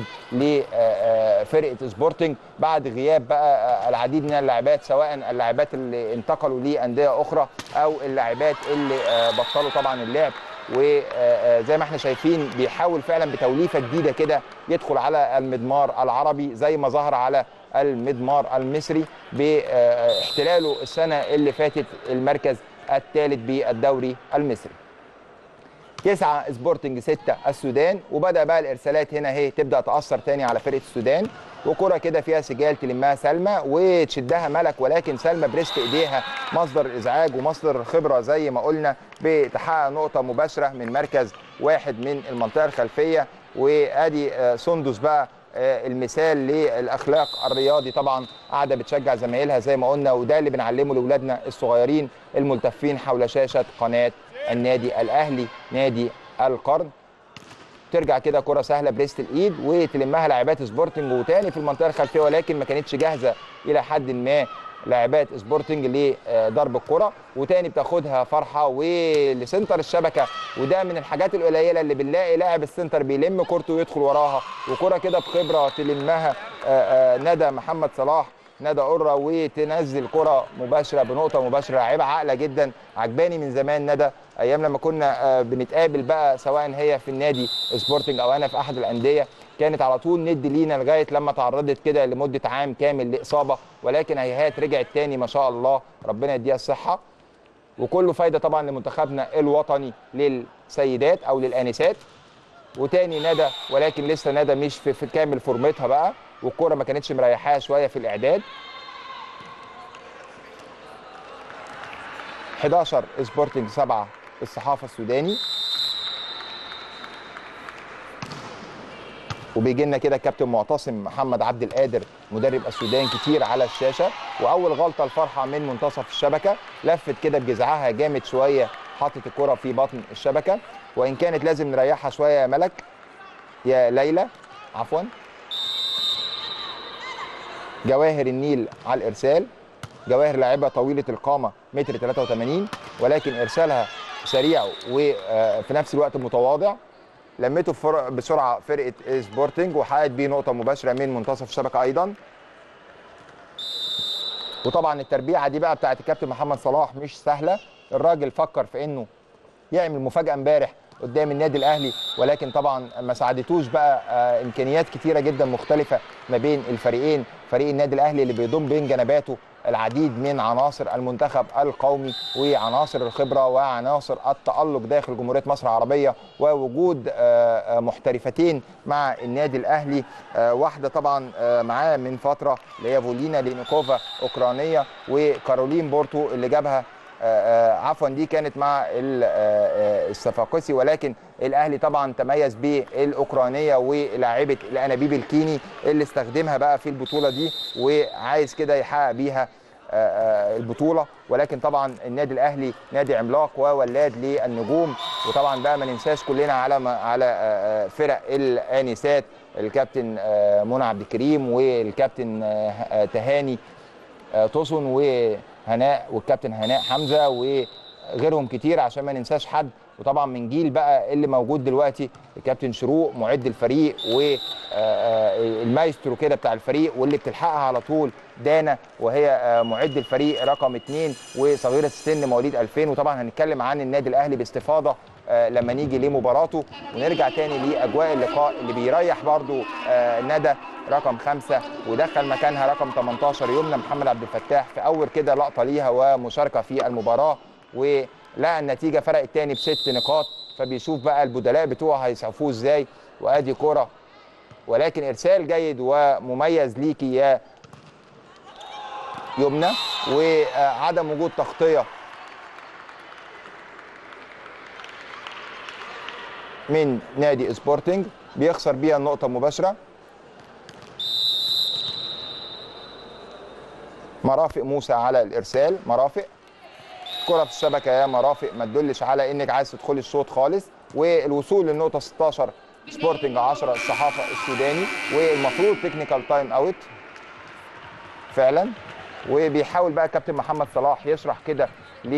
لفرقه سبورتنج بعد غياب بقى العديد من اللاعبات، سواء اللاعبات اللي انتقلوا لانديه اخرى او اللاعبات اللي بطلوا طبعا اللعب. وزي ما احنا شايفين بيحاول فعلا بتوليفه جديده كده يدخل على المضمار العربي زي ما ظهر على المضمار المصري باحتلاله السنه اللي فاتت المركز الثالث بالدوري المصري. تسعة سبورتنج ستة السودان، وبدأ بقى الإرسالات هنا اهي تبدأ تأثر تاني على فرقة السودان، وكرة كده فيها سجال تلمها سلمى وتشدها ملك، ولكن سلمى بريست ايديها مصدر الازعاج ومصدر الخبرة زي ما قلنا بتحقق نقطة مباشرة من مركز واحد من المنطقة الخلفية. وادي سندس بقى المثال للاخلاق الرياضي، طبعا قاعده بتشجع زمايلها زي ما قلنا، وده اللي بنعلمه لاولادنا الصغيرين الملتفين حول شاشه قناه النادي الاهلي نادي القرن. ترجع كده كره سهله بريست الايد وتلمها لاعبات سبورتنج وتاني في المنطقه الخلفيه، ولكن ما كانتش جاهزه الى حد ما لاعبات سبورتنج لضرب الكره، وتاني بتاخدها فرحه ولسنتر الشبكه. وده من الحاجات القليله اللي بنلاقي لاعب السنتر بيلم كورته ويدخل وراها، وكره كده بخبره تلمها ندى محمد صلاح ندى قره وتنزل كره مباشره بنقطه مباشره. لاعيبه عاقله جدا، عجباني من زمان ندى، ايام لما كنا بنتقابل بقى سواء هي في النادي سبورتنج او انا في احد الانديه كانت على طول ندي لينا لغايه لما تعرضت كده لمده عام كامل لاصابه، ولكن هيهات رجعت تاني ما شاء الله، ربنا يديها الصحه. وكله فايده طبعا لمنتخبنا الوطني للسيدات او للانسات. وتاني ندى، ولكن لسه ندى مش في, في كامل فورمتها بقى، والكره ما كانتش مريحاها شويه في الاعداد. حداشر سبورتنج سبعة الصحافه السوداني. وبيجي لنا كده الكابتن معتصم محمد عبد القادر مدرب السودان كتير على الشاشه، واول غلطه الفرحه من منتصف الشبكه، لفت كده بجذعها جامد شويه، حطت الكره في بطن الشبكه، وان كانت لازم نريحها شويه يا ملك يا ليلى عفوا. جواهر النيل على الارسال. جواهر لاعبه طويله القامه متر ثلاثة وثمانين، ولكن ارسالها سريع وفي نفس الوقت متواضع. لمته بسرعه فرقه سبورتنج وحققت بيه نقطه مباشره من منتصف الشبكه ايضا. وطبعا التربيعه دي بقى بتاعت الكابتن محمد صلاح مش سهله، الراجل فكر في انه يعمل مفاجاه امبارح قدام النادي الاهلي، ولكن طبعا ما ساعدتوش بقى آه امكانيات كتيره جدا مختلفه ما بين الفريقين. فريق النادي الاهلي اللي بيضم بين جنباته العديد من عناصر المنتخب القومي وعناصر الخبره وعناصر التالق داخل جمهوريه مصر العربيه، ووجود آه محترفتين مع النادي الاهلي. آه واحده طبعا آه معاه من فتره اللي هي فولينا لينيكوفا اوكرانيه، وكارولين بورتو اللي جابها آه آه عفوا دي كانت مع آه الصفاقسي، ولكن الاهلي طبعا تميز بالاوكرانيه ولاعيبه الانابيب الكيني اللي استخدمها بقى في البطوله دي، وعايز كده يحقق بيها البطوله، ولكن طبعا النادي الاهلي نادي عملاق وولاد للنجوم. وطبعا بقى ما ننساش كلنا على على فرق الانسات، الكابتن منى عبد الكريم والكابتن تهاني توسن وهناء والكابتن هناء حمزه وغيرهم كتير عشان ما ننساش حد. وطبعا من جيل بقى اللي موجود دلوقتي الكابتن شروق معد الفريق والمايسترو كده بتاع الفريق، واللي بتلحقها على طول دانا وهي معد الفريق رقم اتنين وصغيره السن مواليد ألفين. وطبعا هنتكلم عن النادي الاهلي باستفاضه لما نيجي لمباراته، ونرجع تاني لاجواء اللقاء اللي بيريح برضو ندى رقم خمسة ودخل مكانها رقم تمنتاشر يمنى محمد عبد الفتاح في اول كده لقطه ليها ومشاركه في المباراه، ولقى النتيجه فرقت تاني بست نقاط. فبيشوف بقى البدلاء بتوعه هيسعفوه ازاي. وادي كره ولكن ارسال جيد ومميز ليكي يا يمنى، وعدم وجود تغطيه من نادي سبورتنج بيخسر بيها النقطه مباشره. مرافق موسى على الارسال. مرافق كره في الشبكه يا مرافق، ما تدلش على انك عايز تدخلي الشوط خالص. والوصول للنقطه ستاشر سبورتنج عشرة الصحافه السوداني، والمفروض تكنيكال تايم اوت فعلا. وبيحاول بقى كابتن محمد صلاح يشرح كده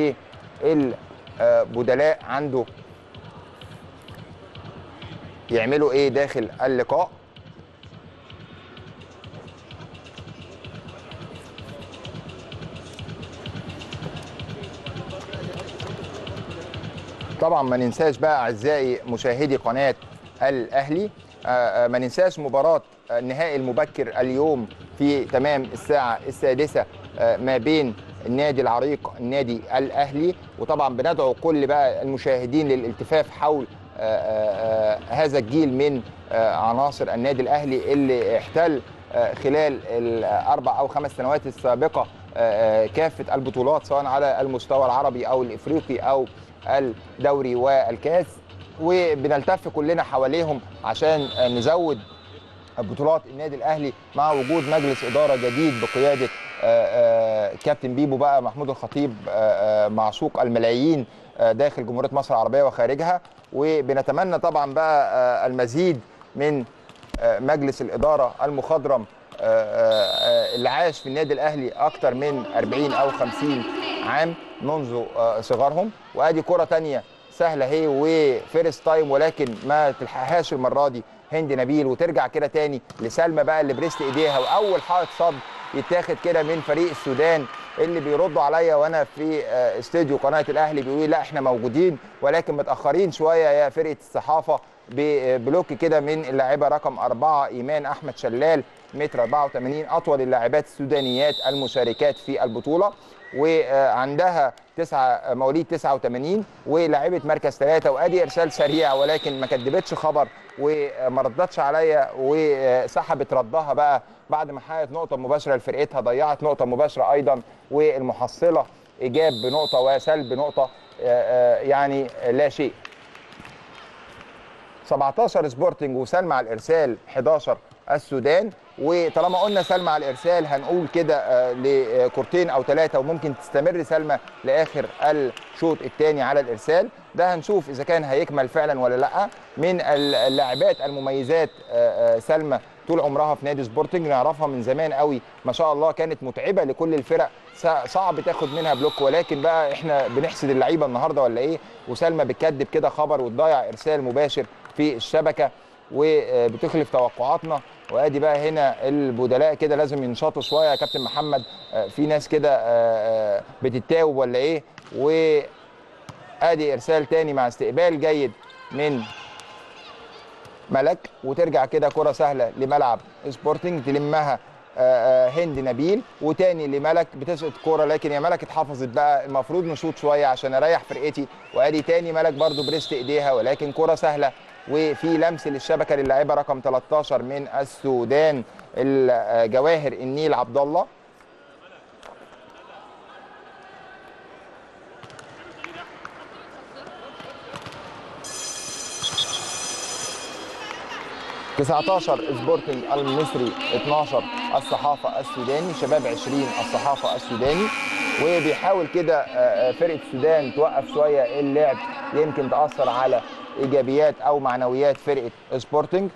للبدلاء عنده يعملوا ايه داخل اللقاء. طبعا ما ننساش بقى اعزائي مشاهدي قناه الاهلي، ما ننساش مباراه النهائي المبكر اليوم في تمام الساعه السادسه ما بين النادي العريق النادي الاهلي. وطبعا بندعو كل بقى المشاهدين للالتفاف حول هذا الجيل من عناصر النادي الاهلي اللي احتل خلال الاربع او خمس سنوات السابقه كافه البطولات سواء على المستوى العربي او الافريقي او الدوري والكاس، وبنلتف كلنا حواليهم عشان نزود بطولات النادي الاهلي مع وجود مجلس اداره جديد بقياده كابتن بيبو بقى محمود الخطيب معشوق الملايين داخل جمهوريه مصر العربيه وخارجها. وبنتمنى طبعا بقى المزيد من مجلس الاداره المخضرم اللي عاش في النادي الاهلي اكتر من أربعين او خمسين عام منذ صغرهم. وادي كره ثانيه سهله هي وفيرست تايم، ولكن ما تلحقهاش المره دي هند نبيل، وترجع كده تاني لسلمى بقى اللي بريست ايديها. واول حائط صد يتاخد كده من فريق السودان اللي بيردوا عليا وانا في استوديو قناه الاهلي بيقولوا لا احنا موجودين ولكن متاخرين شويه يا فرقه الصحافه، ببلوك كده من اللاعبه رقم أربعة ايمان احمد شلال متر أربعة وثمانين اطول اللاعبات السودانيات المشاركات في البطوله، وعندها تسعة مواليد تسعة وثمانين ولاعبه مركز ثلاثة. وادي ارسال سريع ولكن ما كدبتش خبر وما ردتش عليا وسحبت ردها بقى بعد ما حققت نقطه مباشره لفرقتها، ضيعت نقطه مباشره ايضا، والمحصله ايجاب بنقطه وسلب بنقطه يعني لا شيء. سبعتاشر سبورتنج وسلمى على الارسال حداشر السودان. وطالما قلنا سلمى على الارسال هنقول كده لكورتين او ثلاثه وممكن تستمر سلمى لاخر الشوط الثاني على الارسال. ده هنشوف اذا كان هيكمل فعلا ولا لا. من اللاعبات المميزات سلمى طول عمرها في نادي سبورتنج، نعرفها من زمان قوي ما شاء الله، كانت متعبه لكل الفرق، صعب تاخد منها بلوك، ولكن بقى احنا بنحسد اللعيبه النهارده ولا ايه؟ وسلمى بتكدب كده خبر وتضيع ارسال مباشر في الشبكه وبتخلف توقعاتنا. وادي بقى هنا البدلاء كده لازم ينشطوا شويه يا كابتن محمد، في ناس كده بتتاوب ولا ايه؟ وادي ارسال تاني مع استقبال جيد من ملك، وترجع كده كره سهله لملعب سبورتنج تلمها هند نبيل، وتاني لملك بتسقط كوره لكن يا ملك اتحفظت بقى، المفروض نشوط شويه عشان اريح فرقتي. وادي تاني ملك برضو بريست ايديها ولكن كوره سهله، وفي لمس للشبكه للاعيبه رقم تلتاشر من السودان الجواهر النيل عبد الله. تسعتاشر سبورتنج المصري، اتناشر الصحافه السوداني، شباب عشرين الصحافه السوداني. وبيحاول كده فرقه السودان توقف شويه اللعب، يمكن تاثر على ايجابيات او معنويات فرقه سبورتنج.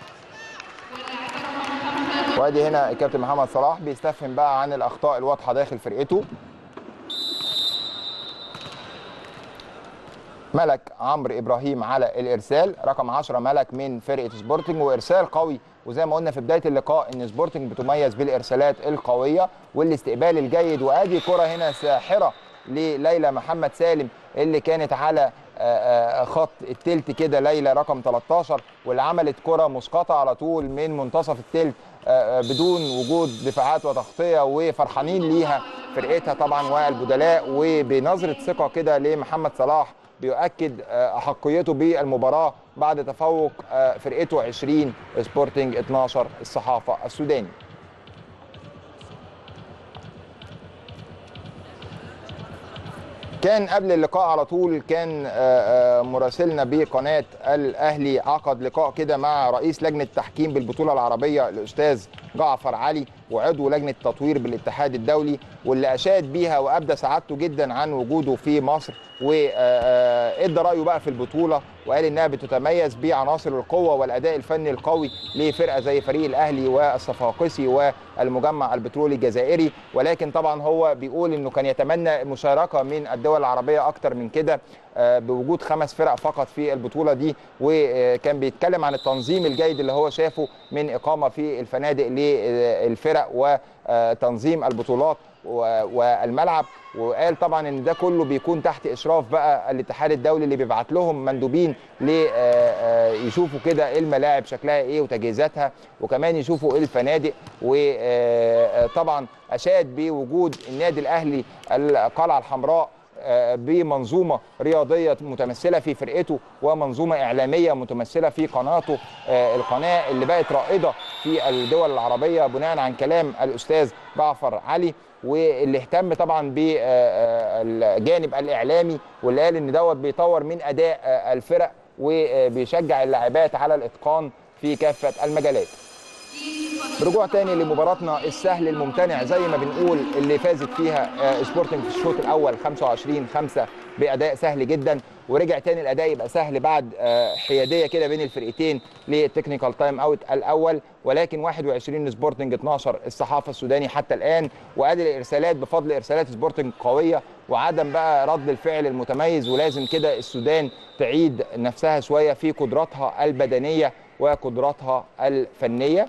وادي هنا الكابتن محمد صلاح بيستفهم بقى عن الاخطاء الواضحه داخل فرقته. ملك عمرو ابراهيم على الارسال، رقم عشرة ملك من فرقه سبورتنج، وارسال قوي. وزي ما قلنا في بدايه اللقاء ان سبورتنج بتميز بالارسالات القويه والاستقبال الجيد. وادي كره هنا ساحره لليلى محمد سالم اللي كانت على خط التلت كده، ليلى رقم تلتاشر، واللي عملت كره مسقطه على طول من منتصف التلت بدون وجود دفاعات وتغطيه، وفرحانين ليها فرقتها طبعا والبدلاء. وبنظره ثقه كده لمحمد صلاح بيؤكد احقيته بالمباراه بعد تفوق فرقته عشرين سبورتنج اتناشر الصحافه السوداني. كان قبل اللقاء على طول كان مراسلنا بقناه الاهلي عقد لقاء كده مع رئيس لجنه التحكيم بالبطوله العربيه الاستاذ جعفر علي، وعضو لجنه التطوير بالاتحاد الدولي، واللي اشاد بيها وابدى سعادته جدا عن وجوده في مصر، وادى رايه بقى في البطوله، وقال انها بتتميز بعناصر القوه والاداء الفني القوي لفرقه زي فريق الاهلي والصفاقسي والمجمع البترولي الجزائري. ولكن طبعا هو بيقول انه كان يتمنى مشاركه من الدول العربيه اكتر من كده بوجود خمس فرق فقط في البطوله دي. وكان بيتكلم عن التنظيم الجيد اللي هو شافه من اقامه في الفنادق للفرق وتنظيم البطولات والملعب. وقال طبعا ان ده كله بيكون تحت اشراف بقى الاتحاد الدولي اللي بيبعت لهم مندوبين يشوفوا كده ايه الملاعب شكلها ايه وتجهيزاتها، وكمان يشوفوا ايه الفنادق. وطبعا اشاد بوجود النادي الاهلي القلعه الحمراء بمنظومه رياضيه متمثله في فرقته ومنظومه اعلاميه متمثله في قناته، القناه اللي بقت رائده في الدول العربيه بناء عن كلام الاستاذ جعفر علي، واللي اهتم طبعا بالجانب الاعلامي، واللي قال ان دوت بيطور من اداء الفرق وبيشجع اللاعبات على الاتقان في كافه المجالات. رجوع تاني لمباراتنا السهل الممتنع زي ما بنقول، اللي فازت فيها سبورتنج في الشوط الاول خمسة وعشرين خمسة باداء سهل جدا، ورجع تاني الاداء يبقى سهل بعد حياديه كده بين الفرقتين للتكنيكال تايم اوت الاول. ولكن واحد وعشرين سبورتنج اتناشر الصحافه السوداني حتى الان. وادي الارسالات بفضل ارسالات سبورتنج قويه وعدم بقى رد الفعل المتميز، ولازم كده السودان تعيد نفسها شويه في قدراتها البدنيه وقدراتها الفنيه.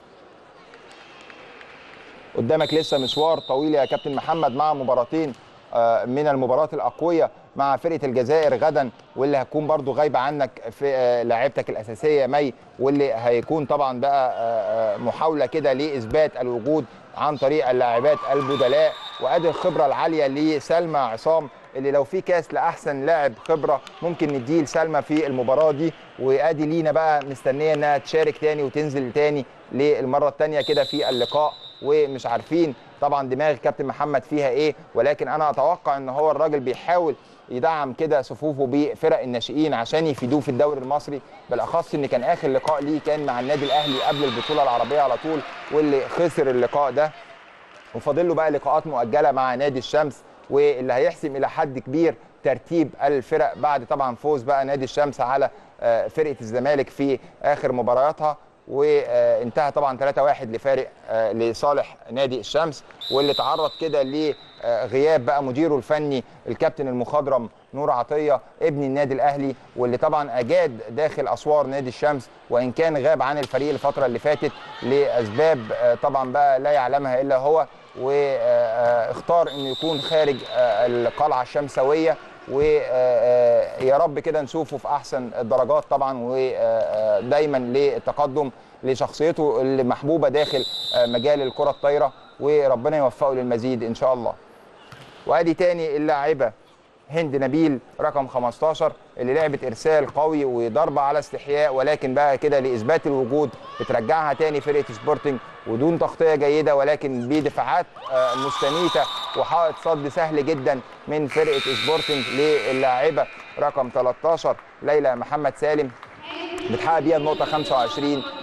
قدامك لسه مشوار طويل يا كابتن محمد مع مباراتين من المباريات الاقويه مع فرقه الجزائر غدا، واللي هتكون برضو غايبه عنك في لاعبتك الاساسيه مي، واللي هيكون طبعا بقى محاوله كده لاثبات الوجود عن طريق اللاعبات البدلاء. وادي الخبره العاليه لسلمى عصام، اللي لو في كاس لاحسن لاعب خبره ممكن نديه لسلمى في المباراه دي. وادي لينا بقى مستنيه انها تشارك تاني وتنزل تاني للمره الثانيه كده في اللقاء، ومش عارفين طبعا دماغ كابتن محمد فيها ايه، ولكن انا اتوقع ان هو الراجل بيحاول يدعم كده صفوفه بفرق الناشئين عشان يفيدوه في الدوري المصري، بالاخص ان كان اخر لقاء ليه كان مع النادي الاهلي قبل البطوله العربيه على طول، واللي خسر اللقاء ده. وفاضل له بقى لقاءات مؤجله مع نادي الشمس، واللي هيحسم الى حد كبير ترتيب الفرق بعد طبعا فوز بقى نادي الشمس على فرقه الزمالك في اخر مبارياتها، وانتهى طبعا ثلاثة واحد لفارق لصالح نادي الشمس، واللي تعرض كده لغياب بقى مديره الفني الكابتن المخضرم نور عطيه ابن النادي الاهلي، واللي طبعا اجاد داخل اسوار نادي الشمس، وان كان غاب عن الفريق الفتره اللي فاتت لاسباب طبعا بقى لا يعلمها الا هو، واختار انه يكون خارج القلعه الشمسويه. ويا رب كده نشوفه في احسن الدرجات طبعا، ودايما للتقدم لشخصيته اللي محبوبه داخل مجال الكره الطايره، وربنا يوفقه للمزيد ان شاء الله. وادي تاني اللاعبه هند نبيل رقم خمستاشر اللي لعبت ارسال قوي وضربه على استحياء، ولكن بقى كده لاثبات الوجود بترجعها تاني فرقه سبورتنج ودون تغطيه جيده، ولكن بدفاعات مستميته وحائط صد سهل جدا من فرقه سبورتنج للاعبه رقم تلتاشر ليلى محمد سالم، بتحقق بيها النقطه خمسة وعشرين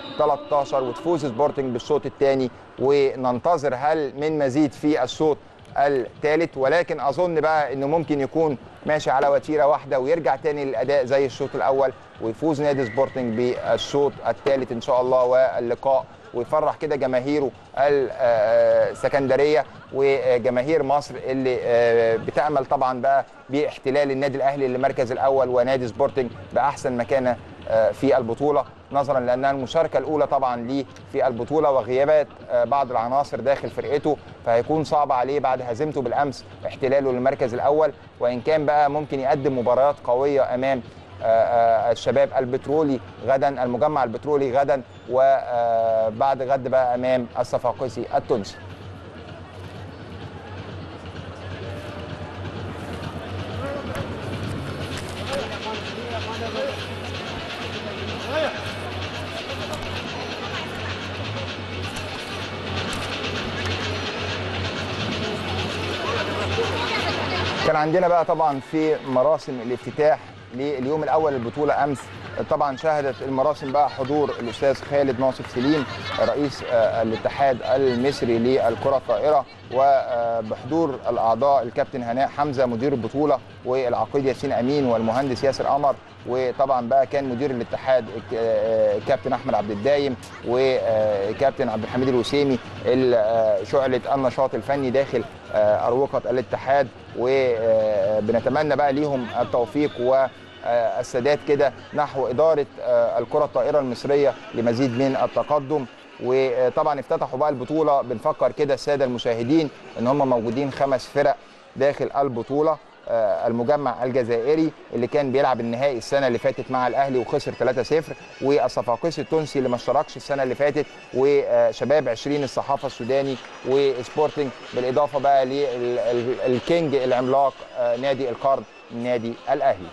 تلتاشر وتفوز سبورتنج بالشوط الثاني، وننتظر هل من مزيد في الشوط الثالث، ولكن اظن بقى انه ممكن يكون ماشي على وتيره واحده ويرجع تاني للاداء زي الشوط الاول، ويفوز نادي سبورتنج بالشوط الثالث ان شاء الله واللقاء، ويفرح كده جماهيره السكندريه وجماهير مصر اللي بتامل طبعا بقى باحتلال النادي الاهلي للمركز الاول ونادي سبورتنج باحسن مكانه في البطوله، نظرا لانها المشاركه الاولى طبعا ليه في البطوله وغيابات بعض العناصر داخل فرقته، فهيكون صعب عليه بعد هزيمته بالامس احتلاله للمركز الاول، وان كان بقى ممكن يقدم مباريات قويه امام الشباب البترولي غدا، المجمع البترولي غدا، وبعد غد بقى امام الصفاقسي التونسي. كان عندنا بقى طبعا في مراسم الافتتاح لليوم الاول للبطوله امس، طبعا شهدت المراسم بقى حضور الاستاذ خالد ناصف سليم رئيس الاتحاد المصري للكره الطائره، وبحضور الاعضاء الكابتن هناء حمزه مدير البطوله، والعقيد ياسين امين، والمهندس ياسر قمر، وطبعا بقى كان مدير الاتحاد الكابتن احمد عبد الدايم، وكابتن عبد الحميد الوسيمي شعله النشاط الفني داخل اروقه الاتحاد، وبنتمنى بقى ليهم التوفيق والسداد كده نحو اداره الكره الطائره المصريه لمزيد من التقدم. وطبعا افتتحوا بقى البطوله، بنفكر كده الساده المشاهدين ان هم موجودين خمس فرق داخل البطوله، المجمع الجزائري اللي كان بيلعب النهائي السنه اللي فاتت مع الاهلي وخسر ثلاثة صفر، والصفاقسي التونسي اللي ما اشتركش السنه اللي فاتت، وشباب عشرين الصحافه السوداني، وسبورتنج، بالاضافه بقى للكينج العملاق نادي القرن نادي الاهلي.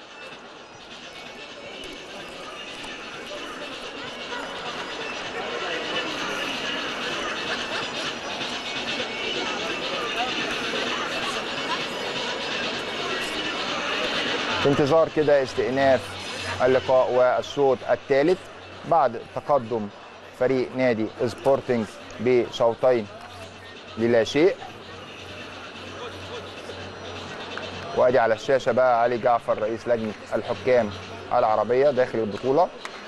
في انتظار كده استئناف اللقاء والشوط الثالث بعد تقدم فريق نادي سبورتنج بشوطين للا شيء. وادي على الشاشه بقى علي جعفر رئيس لجنه الحكام العربيه داخل البطوله.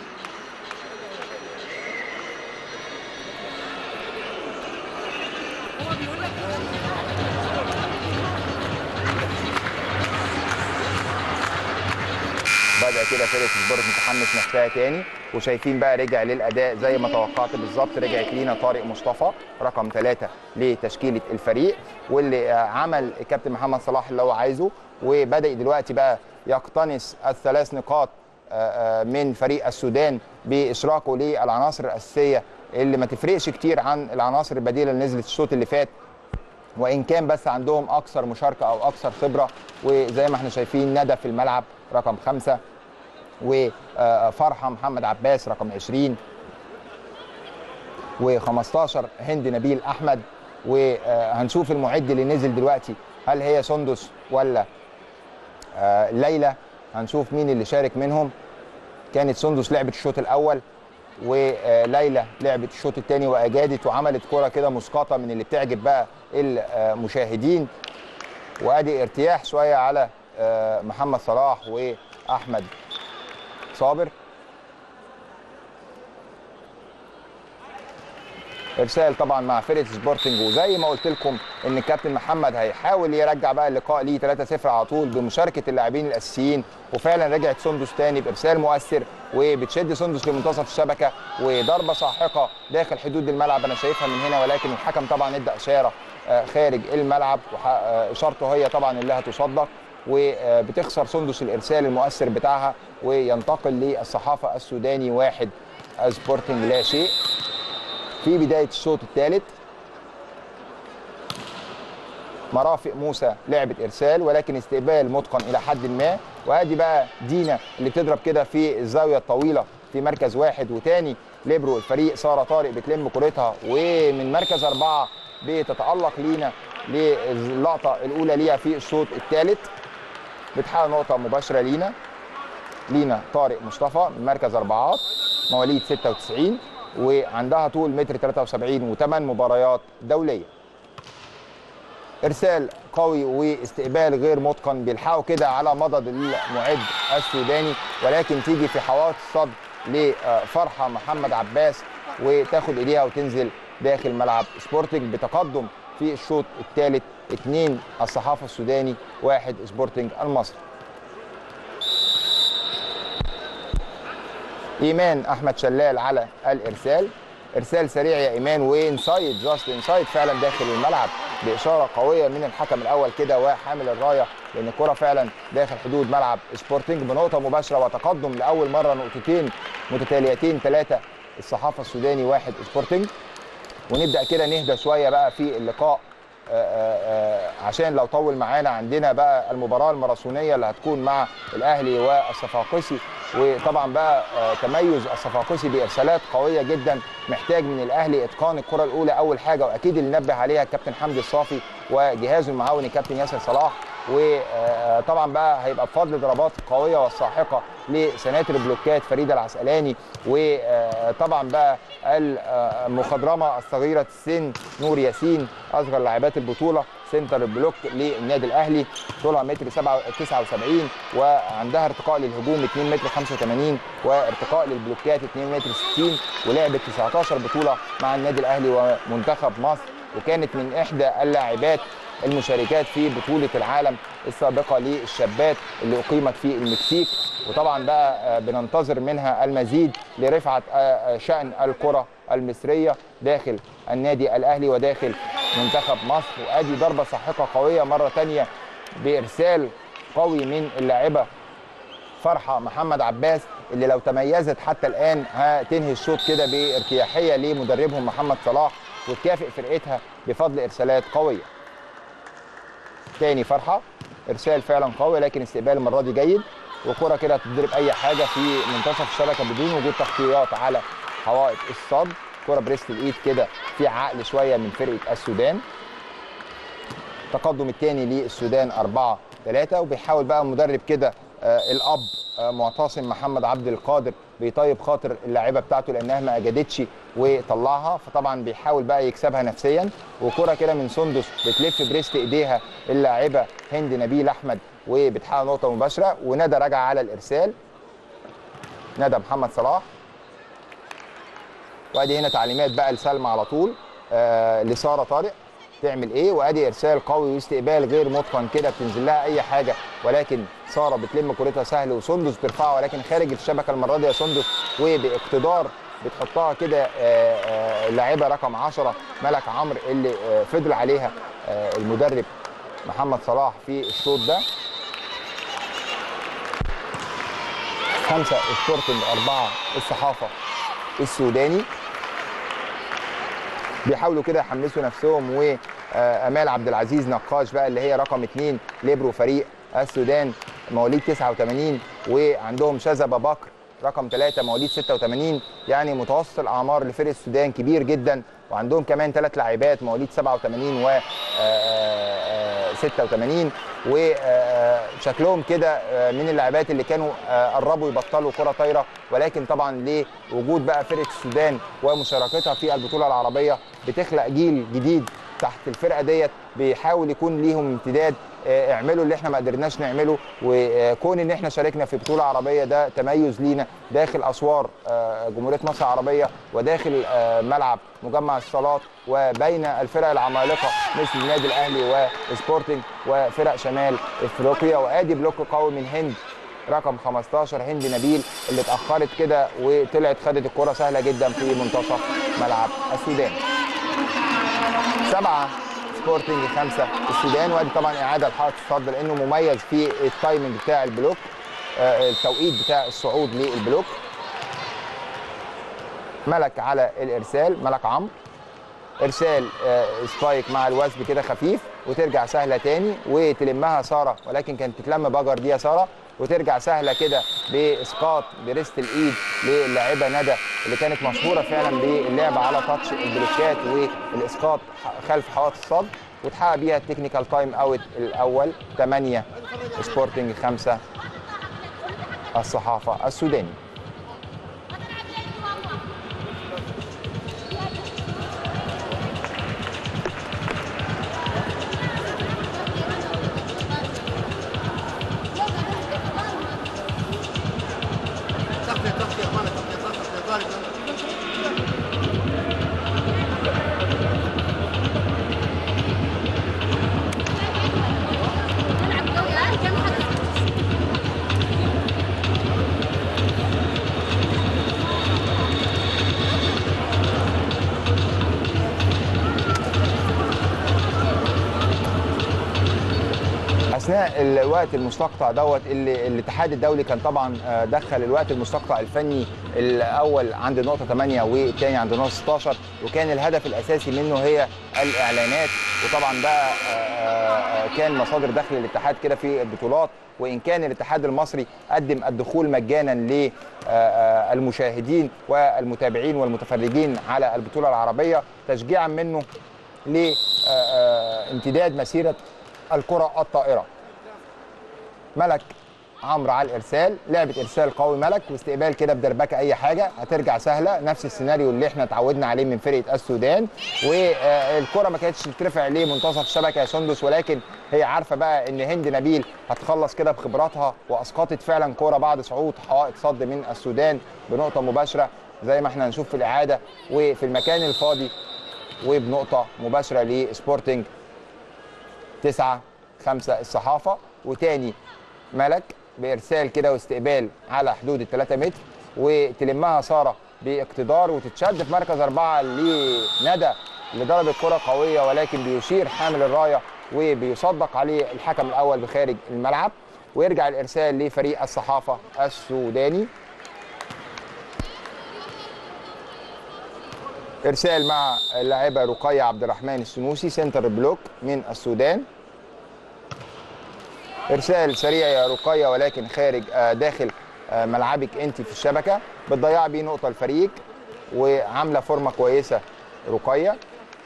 بدأ كده فرقة سبورتنج تحمس نفسها تاني، وشايفين بقى رجع للأداء زي ما توقعت بالظبط، رجعت لينا طارق مصطفى رقم ثلاثة لتشكيلة الفريق، واللي عمل الكابتن محمد صلاح اللي هو عايزه، وبدأ دلوقتي بقى يقتنص الثلاث نقاط من فريق السودان بإشراكه للعناصر الأساسية اللي ما تفرقش كتير عن العناصر البديلة اللي نزلت الشوط اللي فات، وإن كان بس عندهم أكثر مشاركة أو أكثر خبرة. وزي ما احنا شايفين ندى في الملعب رقم خمسة، وفرحة محمد عباس رقم عشرين، وخمستاشر هند نبيل أحمد. وهنشوف المعد اللي نزل دلوقتي هل هي سندس ولا ليلى، هنشوف مين اللي شارك منهم. كانت سندس لعبت الشوط الأول، وليلى لعبت الشوط الثاني واجادت وعملت كرة كده مسقطه من اللي بتعجب بقى المشاهدين. وادي ارتياح شويه على محمد صلاح واحمد صابر. ارسال طبعا مع فرقه سبورتنج، وزي ما قلت لكم ان الكابتن محمد هيحاول يرجع بقى اللقاء ليه ثلاثة صفر على طول بمشاركه اللاعبين الاساسيين، وفعلا رجعت سندس تاني بارسال مؤثر، وبتشد سندس لمنتصف الشبكه، وضربه ساحقه داخل حدود الملعب انا شايفها من هنا، ولكن الحكم طبعا ادى اشاره خارج الملعب، واشارته هي طبعا اللي هتصدق، وبتخسر سندس الارسال المؤثر بتاعها، وينتقل للصحافه السوداني واحد سبورتنج لا شيء. في بداية الشوط الثالث مرافق موسى لعبت إرسال، ولكن استقبال متقن إلى حد ما. وادي بقى دينا اللي بتضرب كده في الزاوية الطويلة في مركز واحد، وتاني ليبرو الفريق سارة طارق بتلم كرتها، ومن مركز أربعة بتتألق لينا للقطة الأولى ليها في الشوط الثالث، بتحقق نقطة مباشرة لينا لينا طارق مصطفى من مركز أربعات. مواليد ستة وتسعين وعندها طول متر ثلاثة وسبعين وثمان مباريات دوليه. ارسال قوي واستقبال غير متقن، بيلحقوا كده على مضض المعد السوداني، ولكن تيجي في حوائط الصد لفرحه محمد عباس وتاخد ايديها وتنزل داخل ملعب سبورتنج بتقدم في الشوط الثالث اثنين الصحافه السوداني واحد سبورتنج المصري. ايمان احمد شلال على الارسال، ارسال سريع يا ايمان وانسايد جاست انسايد فعلا داخل الملعب باشاره قويه من الحكم الاول كده وحامل الرايه، لان الكره فعلا داخل حدود ملعب سبورتنج بنقطه مباشره وتقدم لاول مره نقطتين متتاليتين ثلاثه الصحافه السوداني واحد سبورتنج. ونبدا كده نهدى شويه بقى في اللقاء آآ آآ عشان لو طول معانا عندنا بقى المباراه الماراثونيه اللي هتكون مع الاهلي والصفاقسي، وطبعا بقى تميز الصفاقسي بارسالات قويه جدا، محتاج من الاهلي اتقان الكره الاولى اول حاجه، واكيد اللي نبه عليها الكابتن حمدي الصافي وجهازه المعاوني كابتن ياسر صلاح. وطبعا بقى هيبقى بفضل ضربات القويه والساحقه لسناتر البلوكات فريده العسقلاني، وطبعا بقى المخضرمه الصغيره السن نور ياسين اصغر لاعبات البطوله سنتر البلوك للنادي الاهلي، طولها متر تسعة وسبعين وعندها ارتقاء للهجوم اتنين متر خمسة وثمانين وارتقاء للبلوكات اتنين متر ستين، ولعبت تسعتاشر بطوله مع النادي الاهلي ومنتخب مصر، وكانت من احدى اللاعبات المشاركات في بطوله العالم السابقه للشابات اللي اقيمت في المكسيك. وطبعا بقى بننتظر منها المزيد لرفعه شان الكره المصريه داخل النادي الاهلي وداخل منتخب مصر. وادي ضربه ساحقه قويه مره ثانيه بارسال قوي من اللاعبه فرحه محمد عباس، اللي لو تميزت حتى الان هتنهي الشوط كده بارتياحيه لمدربهم محمد صلاح وتكافئ فرقتها بفضل ارسالات قويه. تاني فرحه ارسال فعلا قوي لكن استقبال المره دي جيد، وكره كده تضرب اي حاجه في منتصف الشبكه بدون وجود تغطيات على حوائط الصد، كره بريست الايد كده في عقل شويه من فرقه السودان. التقدم الثاني للسودان أربعة ثلاثة، وبيحاول بقى مدرب كده آه الاب آه معتصم محمد عبد القادر بيطيب خاطر اللاعبه بتاعته لانها ما اجدتش وطلعها، فطبعا بيحاول بقى يكسبها نفسيا. وكره كده من سندس بتلف بريست ايديها اللاعبه هند نبيل احمد وبتحقق نقطه مباشره. وندى راجع على الارسال، ندى محمد صلاح، وادي هنا تعليمات بقى لسلمى على طول آه لساره طارق تعمل ايه. وادي ارسال قوي واستقبال غير متقن كده بتنزل لها اي حاجه، ولكن ساره بتلم كورتها سهل وسندس بترفعها ولكن خارج الشبكه المره دي يا سندس، وباقتدار بتحطها كده اللاعبه رقم عشرة ملك عمرو اللي فضل عليها المدرب محمد صلاح في الشوط ده. خمسه سبورتنج أربعة الصحافه السوداني. بيحاولوا كده يحمسوا نفسهم، وامال عبد العزيز نقاش بقى اللي هي رقم اثنين ليبرو فريق السودان مواليد تسعة وثمانين، وعندهم شذبه بكر رقم ثلاثة مواليد ستة وثمانين، يعني متوسط الاعمار لفريق السودان كبير جدا. وعندهم كمان ثلاث لاعبات مواليد سبعة وثمانين و ستة وثمانين، وشكلهم كده من اللاعبات اللي كانوا قربوا يبطلوا كره طايره، ولكن طبعا لوجود بقى فرقه السودان ومشاركتها في البطوله العربيه بتخلق جيل جديد تحت الفرقه ديت بيحاول يكون ليهم امتداد، اعملوا اللي احنا ما قدرناش نعمله. وكون ان احنا شاركنا في بطوله عربيه ده تميز لينا داخل اسوار جمهوريه مصر العربيه وداخل ملعب مجمع الصالات وبين الفرق العمالقه مثل النادي الاهلي وسبورتنج وفرق شمال افريقيا. وادي بلوك قوي من هند رقم خمستاشر هند نبيل اللي اتاخرت كده وطلعت خدت الكره سهله جدا في منتصف ملعب السودان. سبعه سبورتنج خمسه السودان. وادي طبعا اعاده لحائط الصد لانه مميز في التايمنج بتاع البلوك، التوقيت بتاع الصعود للبلوك. ملك على الارسال، ملك عمرو ارسال سبايك مع الوثب كده خفيف وترجع سهله تاني وتلمها ساره، ولكن كانت تتلم بجر دي يا ساره، وترجع سهله كده باسقاط بريست الايد للاعبه ندى اللي كانت مشهوره فعلا باللعب على تاتش البلوكات والاسقاط خلف حوائط الصد، وتحقق بيها التكنيكال تايم اوت الاول. ثمانية سبورتنج خمسة الصحافه السوداني. اثناء الوقت المستقطع دوت اللي الاتحاد الدولي كان طبعا دخل الوقت المستقطع الفني الاول عند نقطه ثمانية والثاني عند نقطه ستاشر، وكان الهدف الاساسي منه هي الاعلانات. وطبعا بقى كان مصادر دخل الاتحاد كده في البطولات، وان كان الاتحاد المصري قدم الدخول مجانا للمشاهدين والمتابعين والمتفرجين على البطوله العربيه تشجيعا منه لامتداد مسيره الكرة الطائرة. ملك عمرو على الارسال، لعبه ارسال قوي ملك واستقبال كده بدربكه اي حاجه هترجع سهله، نفس السيناريو اللي احنا اتعودنا عليه من فرقه السودان. والكره ما كانتش بترفع لمنتصف الشبكه يا سندس، ولكن هي عارفه بقى ان هند نبيل هتخلص كده بخبراتها، واسقطت فعلا كره بعد صعود حائط صد من السودان بنقطه مباشره زي ما احنا هنشوف في الاعاده وفي المكان الفاضي، وبنقطه مباشره لسبورتنج تسعة خمسة الصحافه. وتاني ملك بارسال كده واستقبال على حدود الثلاثة متر، وتلمها ساره باقتدار وتتشد في مركز اربعه لندى اللي ضرب الكره قويه، ولكن بيشير حامل الرايه وبيصدق عليه الحكم الاول بخارج الملعب. ويرجع الارسال لفريق الصحافه السوداني. ارسال مع اللاعبه رقيه عبد الرحمن السنوسي سنتر بلوك من السودان. ارسال سريع يا رقيه ولكن خارج داخل ملعبك انت في الشبكه، بتضيع بيه نقطه الفريق. وعامله فورمه كويسه رقيه،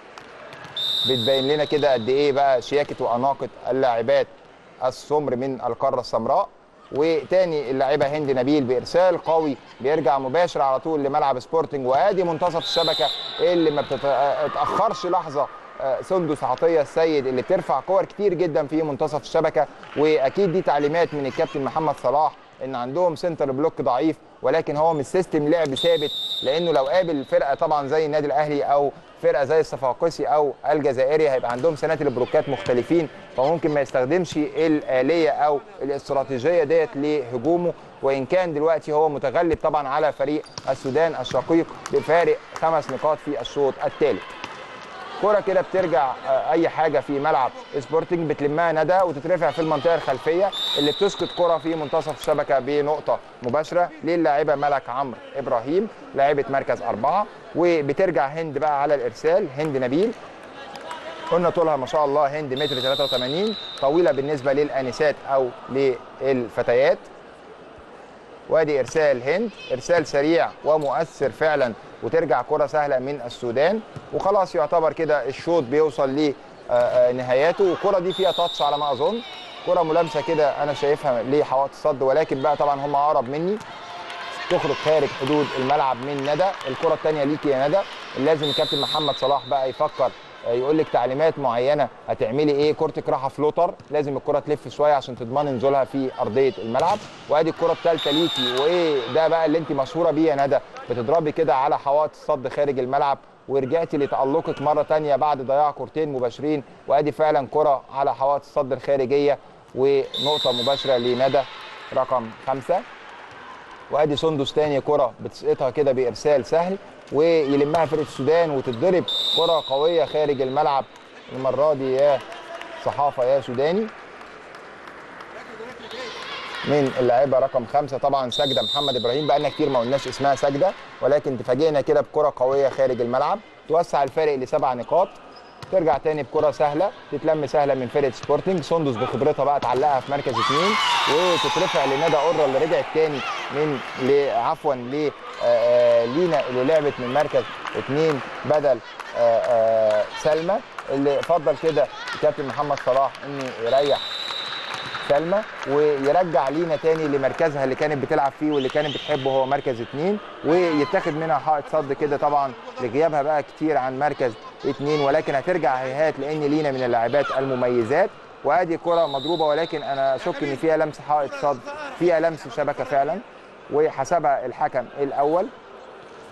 بتبين لنا كده قد ايه بقى شياكه واناقه اللاعبات السمر من القاره السمراء. وتاني اللاعبه هند نبيل بارسال قوي بيرجع مباشر على طول لملعب سبورتنج، وادي منتصف الشبكه اللي ما بتتاخرش لحظه سندس عطيه السيد اللي بترفع كور كتير جدا في منتصف الشبكه. واكيد دي تعليمات من الكابتن محمد صلاح ان عندهم سنتر بلوك ضعيف، ولكن هو مش سيستم لعب ثابت، لانه لو قابل فرقه طبعا زي النادي الاهلي او فرقه زي الصفاقسي او الجزائري هيبقى عندهم سناتر البلوكات مختلفين، فممكن ما يستخدمش الاليه او الاستراتيجيه ديت لهجومه. وان كان دلوقتي هو متغلب طبعا على فريق السودان الشقيق بفارق خمس نقاط في الشوط الثالث. كرة كده بترجع اي حاجه في ملعب سبورتنج بتلمها ندى وتترفع في المنطقه الخلفيه اللي بتسقط كرة في منتصف الشبكه بنقطه مباشره للاعبه ملك عمرو ابراهيم لاعبه مركز اربعه. وبترجع هند بقى على الارسال، هند نبيل قلنا طولها ما شاء الله هند متر ثلاثة وثمانين، طويله بالنسبه للانسات او للفتيات. وادي ارسال هند، ارسال سريع ومؤثر فعلا، وترجع كرة سهله من السودان. وخلاص يعتبر كده الشوط بيوصل لنهاياته، والكرة دي فيها تاتش على ما اظن، كرة ملامسه كده انا شايفها لحوائط الصد، ولكن بقى طبعا هم اقرب مني. تخرج خارج حدود الملعب من ندى. الكرة الثانيه ليكي يا ندى، لازم الكابتن محمد صلاح بقى يفكر يقول لك تعليمات معينه هتعملي ايه. كورتك راحه فلوتر، لازم الكره تلف شويه عشان تضمني نزولها في ارضيه الملعب. وادي الكره الثالثه ليكي، وايه ده بقى اللي انت مشهوره بيه يا ندى، بتضربي كده على حوائط الصد خارج الملعب، ورجعتي لتالقك مره ثانيه بعد ضياع كورتين مباشرين. وادي فعلا كره على حوائط الصد الخارجيه ونقطه مباشره لندى رقم خمسه. وادي سندس ثاني كره بتسقطها كده بارسال سهل ويلمها فرقه السودان، وتتضرب كره قويه خارج الملعب المره دي يا صحافه يا سوداني من اللاعبه رقم خمسه طبعا سجده محمد ابراهيم. بقى لنا كتير ما قلناش اسمها سجده، ولكن تفاجئنا كده بكره قويه خارج الملعب توسع الفارق لسبع نقاط. ترجع تاني بكره سهله تتلم سهله من فرقه سبورتنج. سندس بخبرتها بقى تعلقها في مركز اثنين، وتترفع لندى قره اللي رجعت تاني من عفوا ل لينا اللي لعبت من مركز اثنين بدل آآ آآ سلمى، اللي فضل كده الكابتن محمد صلاح انه يريح سلمى ويرجع لينا تاني لمركزها اللي كانت بتلعب فيه واللي كانت بتحبه هو مركز اثنين، ويتاخد منها حائط صد كده طبعا لغيابها بقى كتير عن مركز اثنين، ولكن هترجع هيهات لان لينا من اللاعبات المميزات. وادي كره مضروبه، ولكن انا اشك ان فيها لمس حائط صد، فيها لمس شبكه فعلا، وحسبها الحكم الاول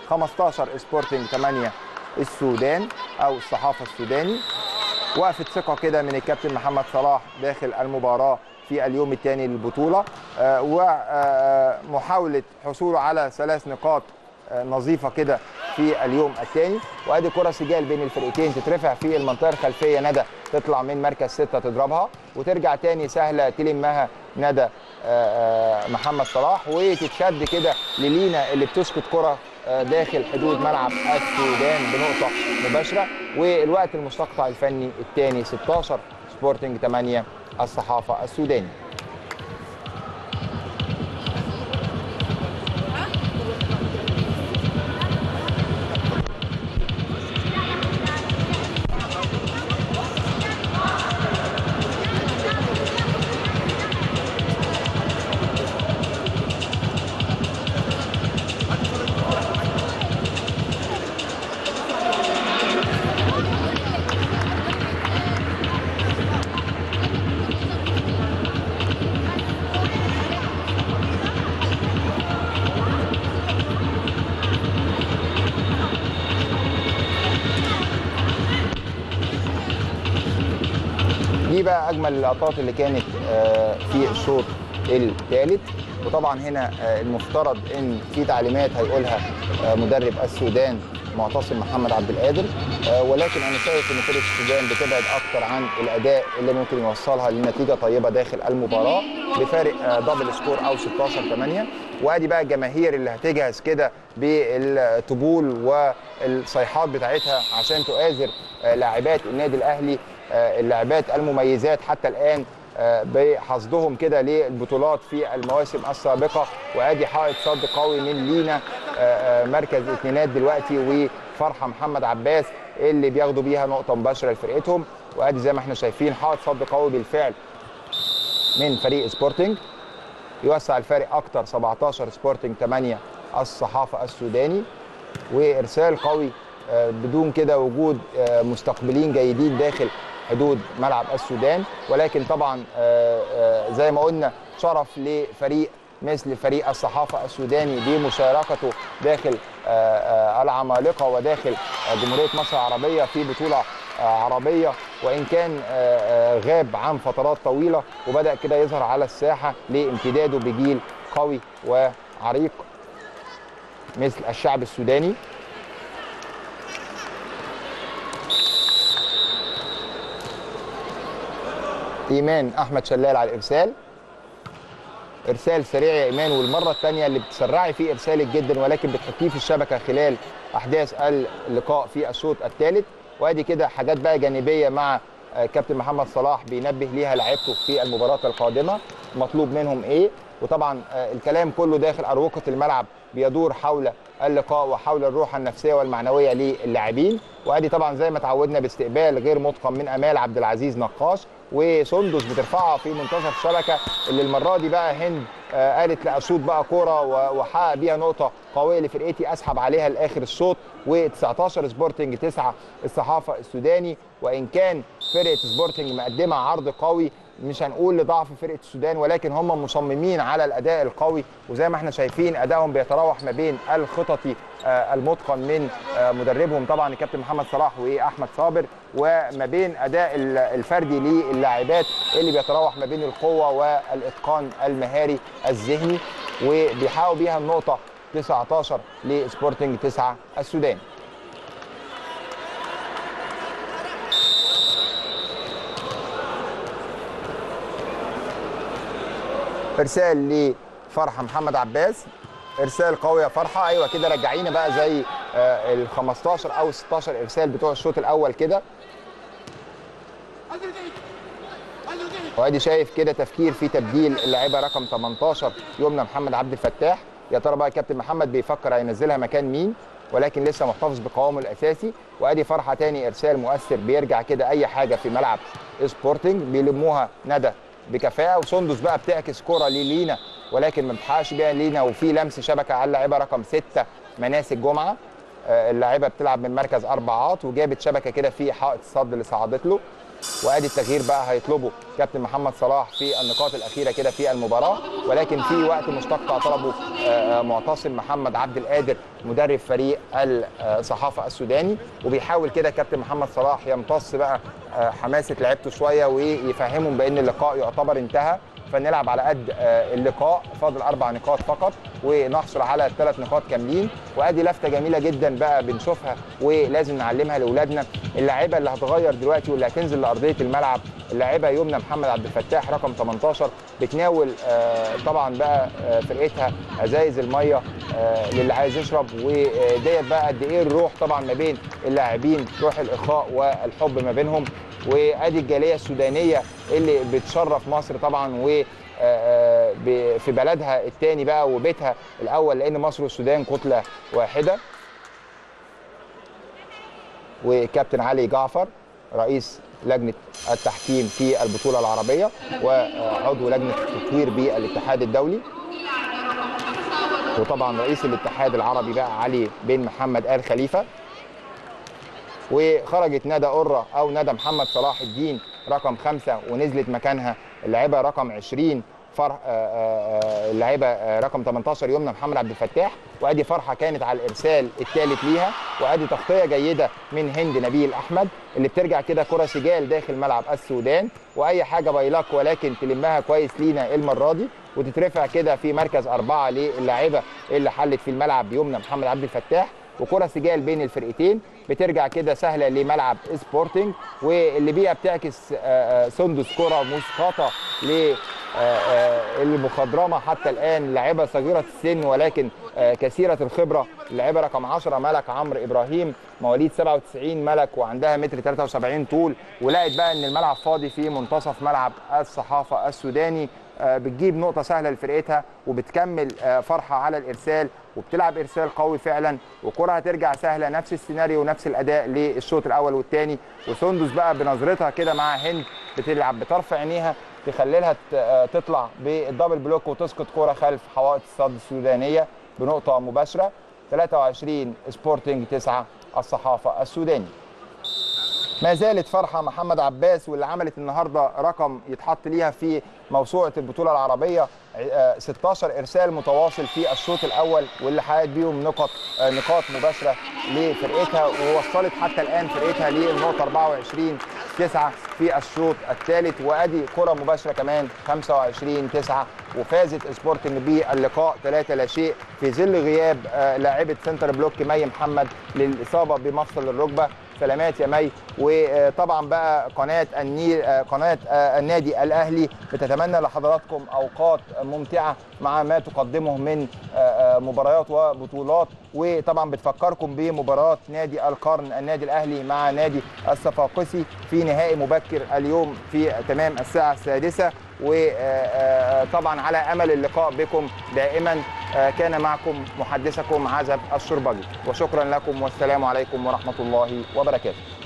خمستاشر سبورتنج ثمانية السودان او الصحافه السوداني. وقفت ثقه كده من الكابتن محمد صلاح داخل المباراه في اليوم الثاني للبطوله، ومحاوله حصوله على ثلاث نقاط نظيفه كده في اليوم الثاني. وادي كره سجال بين الفرقتين تترفع في المنطقه الخلفيه، ندى تطلع من مركز ستة تضربها وترجع تاني سهله تلمها ندى محمد صلاح، وتتشد كده للينا اللي بتسقط كره داخل حدود ملعب السودان بنقطه مباشره. والوقت المستقطع الفني الثاني ستاشر سبورتنج ثمانية الصحافه السوداني. دي بقى اجمل اللقطات اللي كانت في الشوط الثالث. وطبعا هنا المفترض ان في تعليمات هيقولها مدرب السودان معتصم محمد عبد القادر، ولكن انا شايف ان فرقه السودان بتبعد اكتر عن الاداء اللي ممكن يوصلها لنتيجه طيبه داخل المباراه بفارق دبل سكور او ستاشر ثمانية. وادي بقى الجماهير اللي هتجهز كده بالطبول والصيحات بتاعتها عشان تؤازر لاعبات النادي الاهلي، اللاعبات المميزات حتى الان بحصدهم كده للبطولات في المواسم السابقه. وادي حائط صد قوي من لينا مركز اثنينات دلوقتي، وفرحه محمد عباس اللي بياخدوا بيها نقطه مباشره لفرقتهم. وادي زي ما احنا شايفين حائط صد قوي بالفعل من فريق سبورتنج يوسع الفارق اكتر سبعتاشر سبورتنج ثمانية الصحافه السوداني. وارسال قوي بدون كده وجود مستقبلين جيدين داخل حدود ملعب السودان، ولكن طبعا زي ما قلنا شرف لفريق مثل فريق الصحافه السوداني بمشاركته داخل العمالقه وداخل جمهوريه مصر العربيه في بطوله عربيه، وان كان غاب عن فترات طويله وبدا كده يظهر على الساحه لامتداده بجيل قوي وعريق مثل الشعب السوداني. ايمان احمد شلال على الارسال، ارسال سريع يا ايمان، والمره الثانيه اللي بتسرعي فيه ارسالك جدا ولكن بتحطيه في الشبكه خلال احداث اللقاء في الشوط الثالث. وادي كده حاجات بقى جانبيه مع كابتن محمد صلاح بينبه ليها لعيبته في المباراه القادمه مطلوب منهم ايه. وطبعا الكلام كله داخل اروقه الملعب بيدور حول اللقاء وحول الروح النفسيه والمعنويه للاعبين. وادي طبعا زي ما تعودنا باستقبال غير متقن من امال عبد العزيز نقاش، وسندس بترفعها في منتصف الشبكه اللي المره دي بقى هند آه قالت لا اشوط بقى كوره واحقق بيها نقطه قويه لفرقتي اسحب عليها لاخر الشوط. وتسعتاشر سبورتنج تسعة الصحافه السوداني. وان كان فرقه سبورتنج مقدمه عرض قوي، مش هنقول لضعف فرقه السودان، ولكن هم مصممين على الاداء القوي. وزي ما احنا شايفين ادائهم بيتراوح ما بين الخططي آه المتقن من آه مدربهم طبعا الكابتن محمد صلاح واحمد صابر، وما بين اداء الفردي للاعبات اللي بيتراوح ما بين القوه والاتقان المهاري الذهني، وبيحققوا بيها النقطه تسعتاشر لسبورتنج تسعة السودان. ارسال لفرحه محمد عباس، ارسال قوي يا فرحه، ايوه كده رجعينا بقى زي ال خمستاشر او ستاشر ارسال بتوع الشوط الاول كده. وادي شايف كده تفكير في تبديل اللاعبه رقم تمنتاشر يمنى محمد عبد الفتاح. يا ترى بقى الكابتن محمد بيفكر هينزلها مكان مين، ولكن لسه محتفظ بقوامه الاساسي. وادي فرحه تاني ارسال مؤثر بيرجع كده اي حاجه في ملعب سبورتنج بيلموها ندى بكفاءه. وسندس بقى بتعكس كره للينا ولكن ما بتحققش بيها لينا، وفي لمس شبكه على اللاعبه رقم ستة مناسك جمعه. اللاعبه بتلعب من مركز اربعات وجابت شبكه كده في حائط الصد اللي صعدت له. وادي التغيير بقى هيطلبه كابتن محمد صلاح في النقاط الاخيره كده في المباراه، ولكن في وقت مستقطع طلبه معتصم محمد عبد القادر مدرب فريق الصحافه السوداني، وبيحاول كده كابتن محمد صلاح يمتص بقى حماسه لعيبته شويه ويفهمهم بان اللقاء يعتبر انتهى، فنلعب على قد اللقاء، فاضل اربع نقاط فقط ونحصل على ثلاث نقاط كاملين. وادي لفته جميله جدا بقى بنشوفها ولازم نعلمها لاولادنا، اللاعيبه اللي هتغير دلوقتي واللي هتنزل لارضيه الملعب اللاعبه يمنى محمد عبد الفتاح رقم ثمانية عشر، بتناول طبعا بقى فرقتها ازايز الميه للي عايز يشرب، وديت بقى قد ايه الروح طبعا ما بين اللاعبين، روح الاخاء والحب ما بينهم. وادي الجاليه السودانيه اللي بتشرف مصر طبعا و في بلدها الثاني بقى وبيتها الاول، لان مصر والسودان كتله واحده. وكابتن علي جعفر رئيس لجنه التحكيم في البطوله العربيه وعضو لجنه التطوير بالاتحاد الدولي، وطبعا رئيس الاتحاد العربي بقى علي بن محمد آل خليفه. وخرجت ندى قرة او ندى محمد صلاح الدين رقم خمسة ونزلت مكانها اللاعبه رقم عشرين فرح اللاعبه رقم ثمانية عشر يمنى محمد عبد الفتاح. وادي فرحه كانت على الارسال الثالث ليها، وادي تغطيه جيده من هند نبيل احمد اللي بترجع كده كره سجال داخل ملعب السودان، واي حاجه بايلك ولكن تلمها كويس لينا المره دي وتترفع كده في مركز اربعه للاعبه اللي حلت في الملعب بيمنى محمد عبد الفتاح، وكره سجال بين الفرقتين بترجع كده سهله لملعب سبورتنج، واللي بيها بتعكس سندس كره مسقطه ل المخضرمه حتى الان لاعبه صغيره السن ولكن كثيره الخبره، اللاعبه رقم عشرة ملك عمرو ابراهيم مواليد سبعة وتسعين ملك وعندها متر ثلاثة وسبعين طول، ولقت بقى ان الملعب فاضي في منتصف ملعب الصحافه السوداني، بتجيب نقطه سهله لفرقتها وبتكمل فرحه على الارسال وبتلعب ارسال قوي فعلا، وكره هترجع سهله نفس السيناريو ونفس الاداء للشوط الاول والثاني. وسندس بقى بنظرتها كده مع هند بتلعب بطرف عينيها تخليها تطلع بالدبل بلوك وتسقط كره خلف حوائط الصد السودانيه بنقطه مباشره. ثلاثة وعشرين سبورتنج تسعة الصحافه السوداني. ما زالت فرحه محمد عباس واللي عملت النهارده رقم يتحط ليها في موسوعه البطوله العربيه، ستاشر ارسال متواصل في الشوط الاول واللي حققت بيهم نقط نقاط مباشره لفرقتها، ووصلت حتى الان فرقتها للنقطه أربعة وعشرين تسعة في الشوط الثالث. وادي كره مباشره كمان خمسة وعشرين تسعة، وفازت سبورتنج باللقاء ثلاثة لا شيء في ظل غياب لاعبه سنتر بلوك مي محمد للاصابه بمفصل الركبه. سلامات يا مي. وطبعا بقى قناه النيل قناه النادي الاهلي بتتمنى لحضراتكم اوقات ممتعه مع ما تقدمه من مباريات وبطولات، وطبعا بتفكركم بمباراه نادي القرن النادي الاهلي مع نادي الصفاقسي في نهائي مبكر اليوم في تمام الساعه السادسه. وطبعا على امل اللقاء بكم دائما. كان معكم محدثكم عزب الشربجي، وشكرا لكم والسلام عليكم ورحمه الله وبركاته.